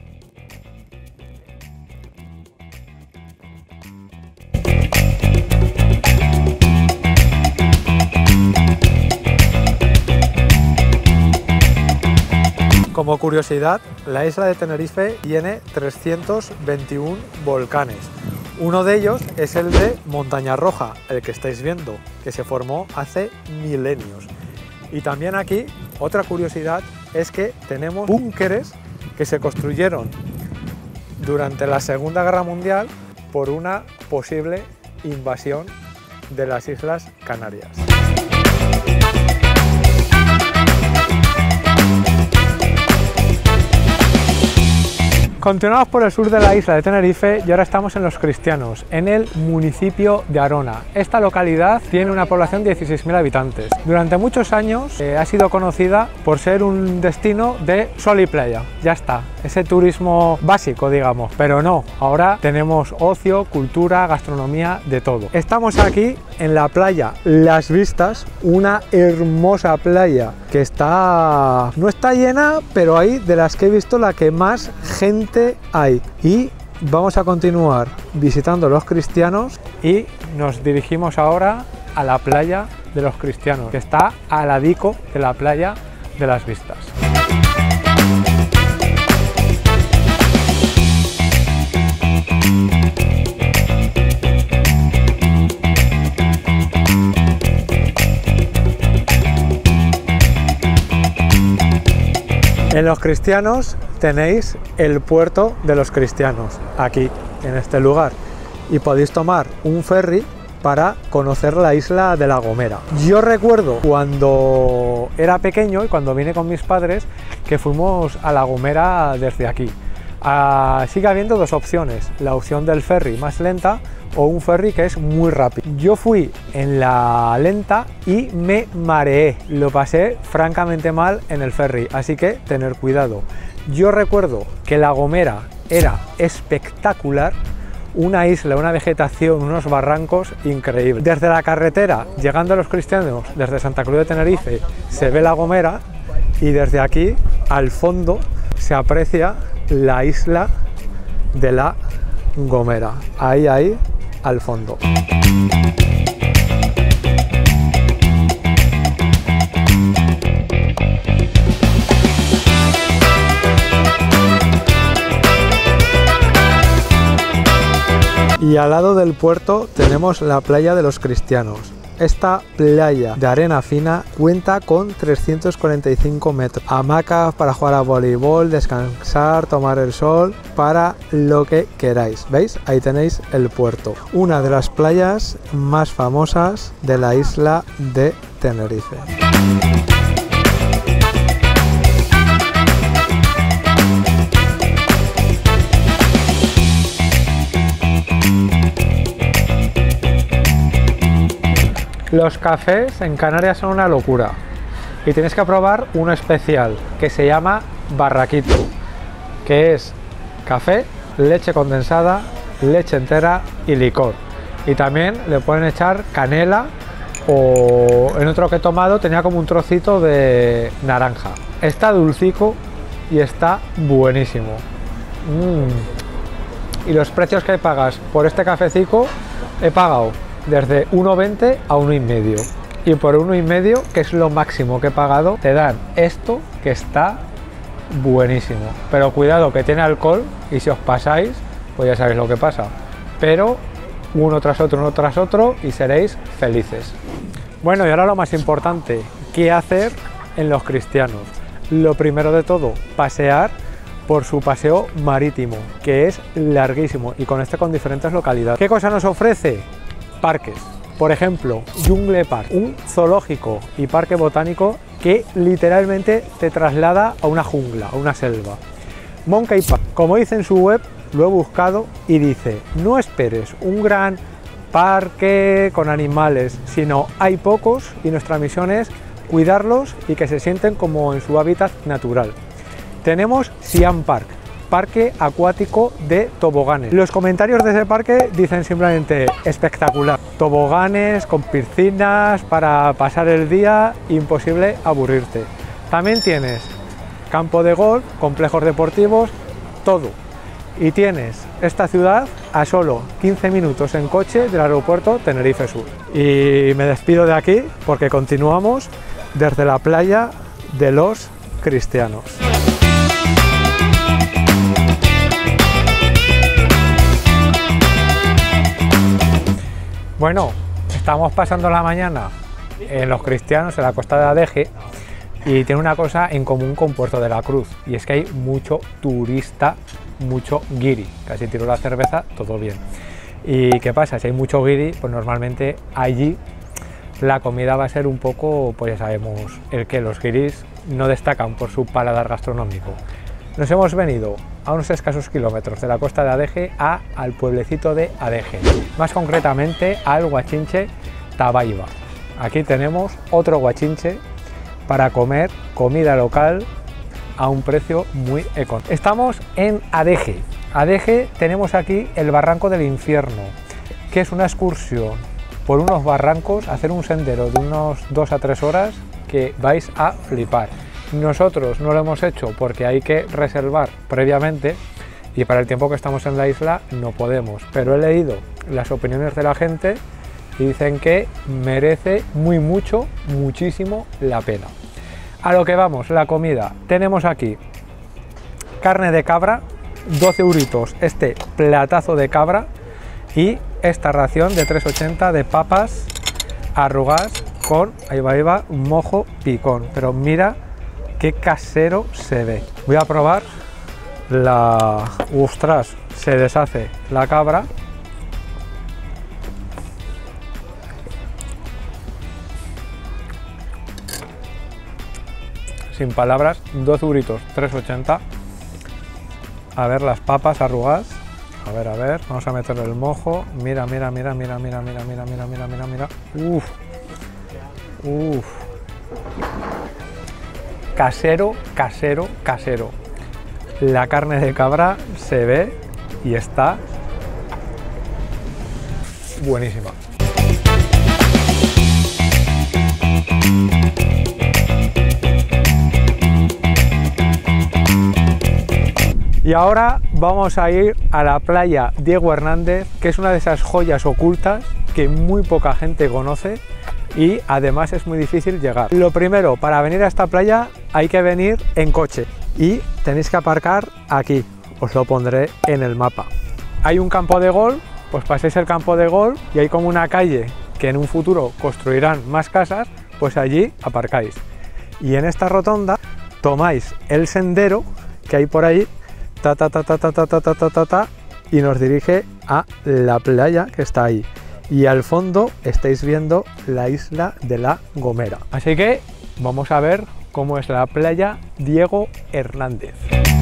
Speaker 1: Como curiosidad, la isla de Tenerife tiene trescientos veintiún volcanes. Uno de ellos es el de Montaña Roja, el que estáis viendo, que se formó hace milenios. Y también aquí, otra curiosidad es que tenemos búnkeres que se construyeron durante la Segunda Guerra Mundial por una posible invasión de las Islas Canarias. Continuamos por el sur de la isla de Tenerife y ahora estamos en Los Cristianos, en el municipio de Arona. Esta localidad tiene una población de dieciséis mil habitantes. Durante muchos años eh, ha sido conocida por ser un destino de sol y playa. Ya está, ese turismo básico, digamos, pero no. Ahora tenemos ocio, cultura, gastronomía, de todo. Estamos aquí en la playa Las Vistas, una hermosa playa que está... no está llena, pero hay de las que he visto la que más gente hay. Y vamos a continuar visitando Los Cristianos y nos dirigimos ahora a la playa de Los Cristianos, que está al ladico de la playa de Las Vistas. En Los Cristianos tenéis el puerto de Los Cristianos, aquí, en este lugar, y podéis tomar un ferry para conocer la isla de La Gomera. Yo recuerdo cuando era pequeño y cuando vine con mis padres que fuimos a La Gomera desde aquí. Ah, sigue habiendo dos opciones, la opción del ferry más lenta o un ferry que es muy rápido. Yo fui en la lenta y me mareé, lo pasé francamente mal en el ferry, así que tener cuidado. Yo recuerdo que La Gomera era espectacular, una isla, una vegetación, unos barrancos increíbles. Desde la carretera, llegando a Los Cristianos, desde Santa Cruz de Tenerife, se ve La Gomera y desde aquí, al fondo, se aprecia la isla de La Gomera, ahí, ahí, al fondo. Y al lado del puerto tenemos la playa de Los Cristianos. Esta playa de arena fina cuenta con trescientos cuarenta y cinco metros. Hamacas para jugar a voleibol, descansar, tomar el sol, para lo que queráis. ¿Veis? Ahí tenéis el puerto. Una de las playas más famosas de la isla de Tenerife. Los cafés en Canarias son una locura y tenéis que probar uno especial que se llama Barraquito, que es café, leche condensada, leche entera y licor. Y también le pueden echar canela, o en otro que he tomado tenía como un trocito de naranja. Está dulcico y está buenísimo. Mm. Y los precios que pagas por este cafecico, he pagado desde uno veinte a uno y medio, y por uno y medio, que es lo máximo que he pagado, te dan esto que está buenísimo. Pero cuidado, que tiene alcohol y si os pasáis, pues ya sabéis lo que pasa. Pero uno tras otro, uno tras otro y seréis felices. Bueno, y ahora lo más importante, ¿qué hacer en Los Cristianos? Lo primero de todo, pasear por su paseo marítimo, que es larguísimo y con este con diferentes localidades. ¿Qué cosa nos ofrece? Parques, por ejemplo, Jungle Park, un zoológico y parque botánico que literalmente te traslada a una jungla, a una selva. Monkey Park, como dice en su web, lo he buscado y dice: no esperes un gran parque con animales, sino hay pocos y nuestra misión es cuidarlos y que se sienten como en su hábitat natural. tenemos Siam Park, parque acuático de toboganes. Los comentarios de ese parque dicen simplemente espectacular. Toboganes con piscinas para pasar el día, imposible aburrirte. También tienes campo de golf, complejos deportivos, todo. Y tienes esta ciudad a solo quince minutos en coche del aeropuerto Tenerife Sur. Y me despido de aquí porque continuamos desde la playa de los Cristianos. Bueno, estamos pasando la mañana en los Cristianos, en la costa de Adeje, y tiene una cosa en común con Puerto de la Cruz, y es que hay mucho turista, mucho guiri. Casi tiro la cerveza, todo bien. ¿Y qué pasa? Si hay mucho guiri, pues normalmente allí la comida va a ser un poco, pues ya sabemos, el que los guiris no destacan por su paladar gastronómico. Nos hemos venido a unos escasos kilómetros de la costa de Adeje a, al pueblecito de Adeje, más concretamente al Guachinche Tabaiba. Aquí tenemos otro guachinche para comer comida local a un precio muy económico. Estamos en Adeje. Adeje tenemos aquí el Barranco del Infierno, que es una excursión por unos barrancos, hacer un sendero de unos dos a tres horas que vais a flipar. Nosotros no lo hemos hecho porque hay que reservar previamente y para el tiempo que estamos en la isla no podemos, pero he leído las opiniones de la gente y dicen que merece muy mucho, muchísimo la pena. A lo que vamos, la comida. Tenemos aquí carne de cabra, doce euritos este platazo de cabra, y esta ración de tres ochenta de papas arrugadas con, ahí va, ahí va, un mojo picón. Pero mira qué casero se ve. Voy a probar la... ¡Ostras! Se deshace la cabra. Sin palabras, doce euritos, tres ochenta. A ver las papas arrugadas. A ver, a ver, vamos a meterle el mojo. Mira, mira, mira, mira, mira, mira, mira, mira, mira, mira, mira. Uf. Uf. Casero, casero, casero. La carne de cabra se ve y está buenísima. Y ahora vamos a ir a la playa Diego Hernández, que es una de esas joyas ocultas que muy poca gente conoce y además es muy difícil llegar. Lo primero, para venir a esta playa hay que venir en coche y tenéis que aparcar aquí, os lo pondré en el mapa. Hay un campo de golf, pues paséis el campo de golf y hay como una calle que en un futuro construirán más casas, pues allí aparcáis. Y en esta rotonda tomáis el sendero que hay por ahí, ta ta ta ta ta ta ta ta ta ta, ta, y nos dirige a la playa que está ahí. Y al fondo estáis viendo la isla de La Gomera. Así que vamos a ver cómo es la playa Diego Hernández.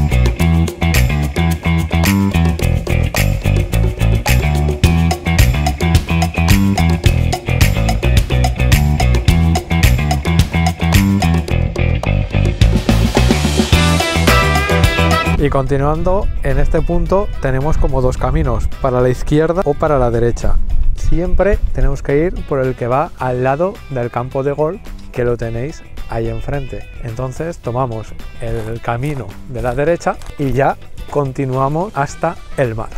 Speaker 1: Y continuando, en este punto tenemos como dos caminos, para la izquierda o para la derecha. Siempre tenemos que ir por el que va al lado del campo de golf, que lo tenéis ahí enfrente. Entonces tomamos el camino de la derecha y ya continuamos hasta el mar.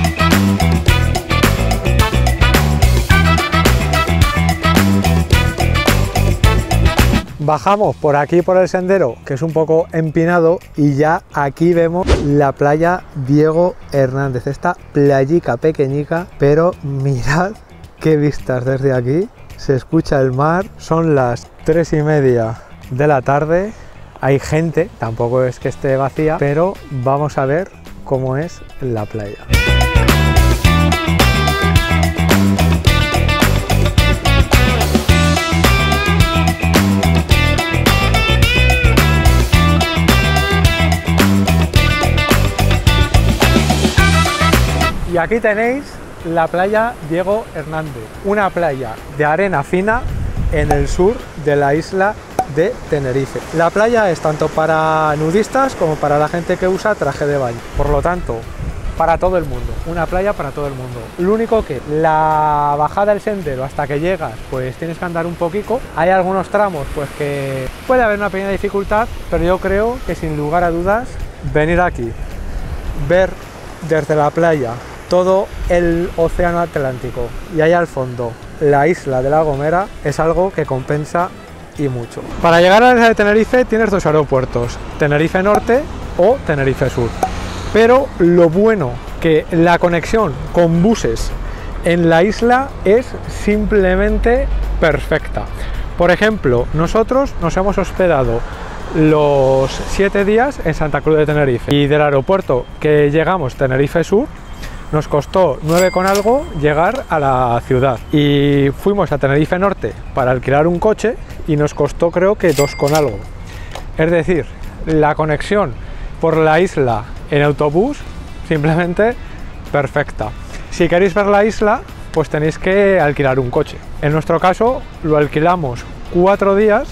Speaker 1: Bajamos por aquí por el sendero, que es un poco empinado, y ya aquí vemos la playa Diego Hernández, esta playica pequeñica, pero mirad qué vistas desde aquí. Se escucha el mar, son las tres y media de la tarde, hay gente, tampoco es que esté vacía, pero vamos a ver cómo es la playa. Y aquí tenéis la playa Diego Hernández, una playa de arena fina en el sur de la isla de Tenerife. La playa es tanto para nudistas como para la gente que usa traje de baño. Por lo tanto, para todo el mundo, una playa para todo el mundo. Lo único que la bajada del sendero hasta que llegas, pues tienes que andar un poquito. Hay algunos tramos pues que puede haber una pequeña dificultad, pero yo creo que sin lugar a dudas venir aquí, ver desde la playa todo el océano Atlántico y ahí al fondo la isla de La Gomera es algo que compensa y mucho. Para llegar a la isla de Tenerife tienes dos aeropuertos, Tenerife Norte o Tenerife Sur. Pero lo bueno que la conexión con buses en la isla es simplemente perfecta. Por ejemplo, nosotros nos hemos hospedado los siete días en Santa Cruz de Tenerife y del aeropuerto que llegamos, Tenerife Sur, nos costó nueve con algo llegar a la ciudad y fuimos a Tenerife Norte para alquilar un coche y nos costó creo que dos con algo. Es decir, la conexión por la isla en autobús simplemente perfecta. Si queréis ver la isla, pues tenéis que alquilar un coche. En nuestro caso lo alquilamos cuatro días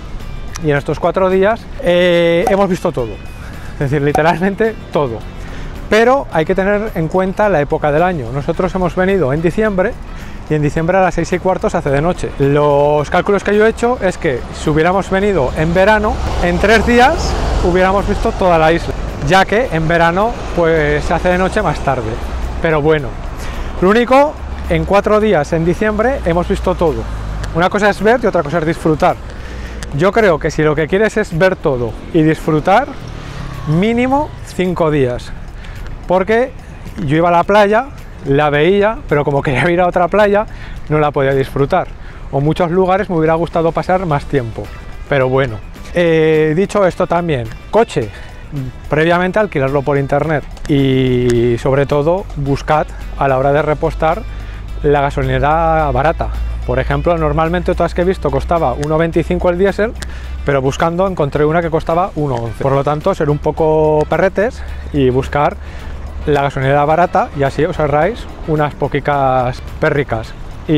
Speaker 1: y en estos cuatro días eh, hemos visto todo, es decir, literalmente todo. Pero hay que tener en cuenta la época del año. Nosotros hemos venido en diciembre y en diciembre a las seis y cuarto se hace de noche. Los cálculos que yo he hecho es que si hubiéramos venido en verano, en tres días hubiéramos visto toda la isla, ya que en verano pues se hace de noche más tarde. Pero bueno, lo único, en cuatro días en diciembre hemos visto todo. Una cosa es ver y otra cosa es disfrutar. Yo creo que si lo que quieres es ver todo y disfrutar, mínimo cinco días. Porque yo iba a la playa, la veía, pero como quería ir a otra playa, no la podía disfrutar. O muchos lugares me hubiera gustado pasar más tiempo. Pero bueno, eh, dicho esto también, coche, previamente alquilarlo por internet. Y sobre todo, buscad a la hora de repostar la gasolinera barata. Por ejemplo, normalmente todas que he visto costaba uno veinticinco el diésel, pero buscando encontré una que costaba uno once. Por lo tanto, ser un poco perretes y buscar la gasolinera barata y así os ahorráis unas poquitas perricas.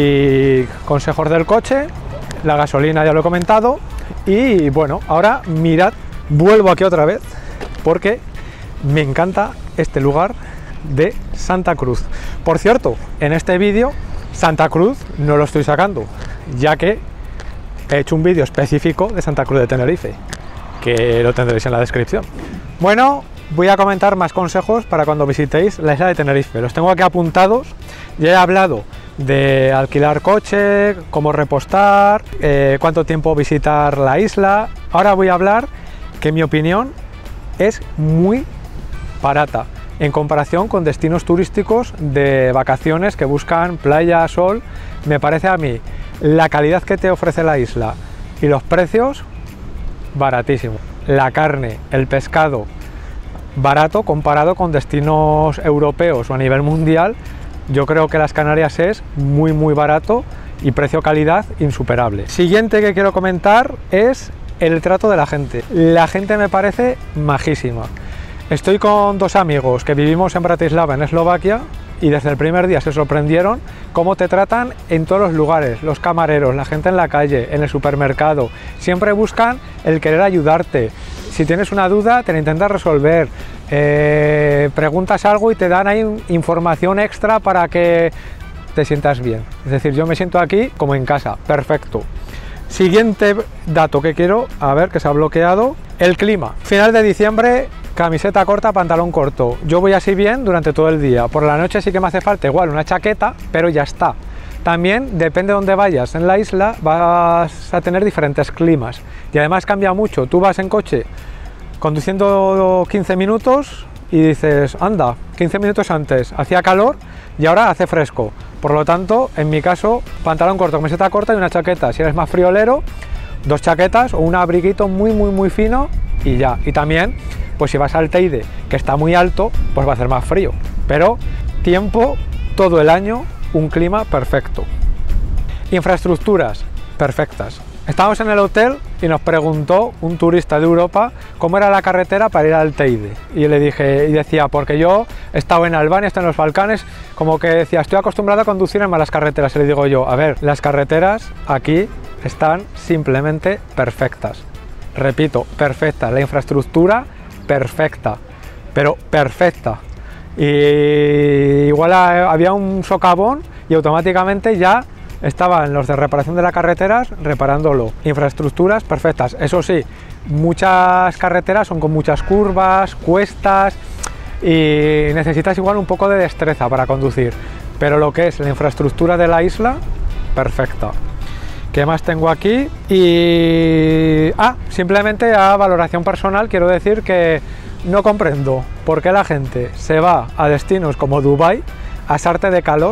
Speaker 1: Y consejos del coche, la gasolina ya lo he comentado. Y bueno, ahora mirad, vuelvo aquí otra vez porque me encanta este lugar de Santa Cruz. Por cierto, en este vídeo Santa Cruz no lo estoy sacando, ya que he hecho un vídeo específico de Santa Cruz de Tenerife, que lo tendréis en la descripción. Bueno, voy a comentar más consejos para cuando visitéis la isla de Tenerife. Los tengo aquí apuntados. Ya he hablado de alquilar coche, cómo repostar, eh, cuánto tiempo visitar la isla. Ahora voy a hablar que en mi opinión es muy barata en comparación con destinos turísticos de vacaciones que buscan playa, sol. Me parece a mí la calidad que te ofrece la isla y los precios baratísimo. La carne, el pescado, barato comparado con destinos europeos o a nivel mundial. Yo creo que las Canarias es muy muy barato y precio-calidad insuperable. Siguiente que quiero comentar es el trato de la gente. La gente me parece majísima. Estoy con dos amigos que vivimos en Bratislava, en Eslovaquia, y desde el primer día se sorprendieron cómo te tratan en todos los lugares, los camareros, la gente en la calle, en el supermercado. Siempre buscan el querer ayudarte. Si tienes una duda, te la intentas resolver. Eh, preguntas algo y te dan ahí información extra para que te sientas bien. Es decir, yo me siento aquí como en casa. Perfecto. Siguiente dato que quiero, a ver, que se ha bloqueado. El clima. Final de diciembre, camiseta corta, pantalón corto. Yo voy así bien durante todo el día. Por la noche sí que me hace falta igual una chaqueta, pero ya está. También depende de dónde vayas en la isla, vas a tener diferentes climas. Y además cambia mucho. Tú vas en coche conduciendo quince minutos y dices, anda, quince minutos antes hacía calor y ahora hace fresco. Por lo tanto, en mi caso, pantalón corto, camiseta corta y una chaqueta. Si eres más friolero, dos chaquetas o un abriguito muy muy muy fino y ya. Y también, pues si vas al Teide, que está muy alto, pues va a hacer más frío. Pero tiempo todo el año, un clima perfecto. Infraestructuras perfectas. Estábamos en el hotel y nos preguntó un turista de Europa cómo era la carretera para ir al Teide. Y yo le dije, y decía, porque yo he estado en Albania, he estado en los Balcanes, como que decía, estoy acostumbrado a conducir en malas carreteras. Y le digo yo, a ver, las carreteras aquí están simplemente perfectas. Repito, perfecta. La infraestructura, perfecta. Pero perfecta. Y igual había un socavón y automáticamente ya estaban los de reparación de las carreteras reparándolo. Infraestructuras perfectas. Eso sí, muchas carreteras son con muchas curvas, cuestas y necesitas igual un poco de destreza para conducir. Pero lo que es la infraestructura de la isla, perfecta. ¿Qué más tengo aquí? Y... Ah, simplemente a valoración personal quiero decir que no comprendo por qué la gente se va a destinos como Dubái, a asarte de calor,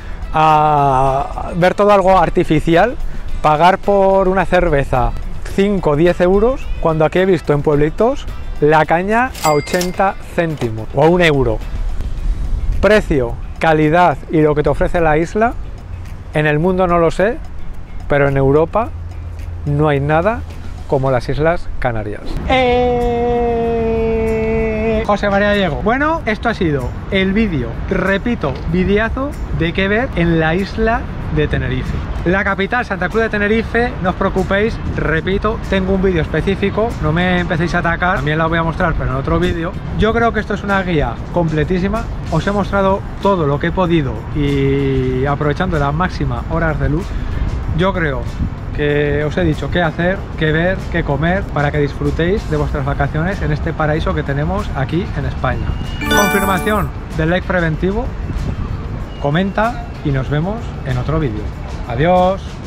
Speaker 1: a ver todo algo artificial, pagar por una cerveza cinco o diez euros, cuando aquí he visto en pueblitos la caña a ochenta céntimos o a un euro. Precio, calidad y lo que te ofrece la isla, en el mundo no lo sé, pero en Europa no hay nada como las Islas Canarias. Eh... José María Diego. Bueno, esto ha sido el vídeo, repito, videazo de qué ver en la isla de Tenerife. La capital, Santa Cruz de Tenerife, no os preocupéis, repito, tengo un vídeo específico, no me empecéis a atacar, también la voy a mostrar, pero en otro vídeo. Yo creo que esto es una guía completísima, os he mostrado todo lo que he podido y aprovechando las máximas horas de luz. Yo creo que os he dicho qué hacer, qué ver, qué comer para que disfrutéis de vuestras vacaciones en este paraíso que tenemos aquí en España. Confirmación del like preventivo, comenta y nos vemos en otro vídeo. Adiós.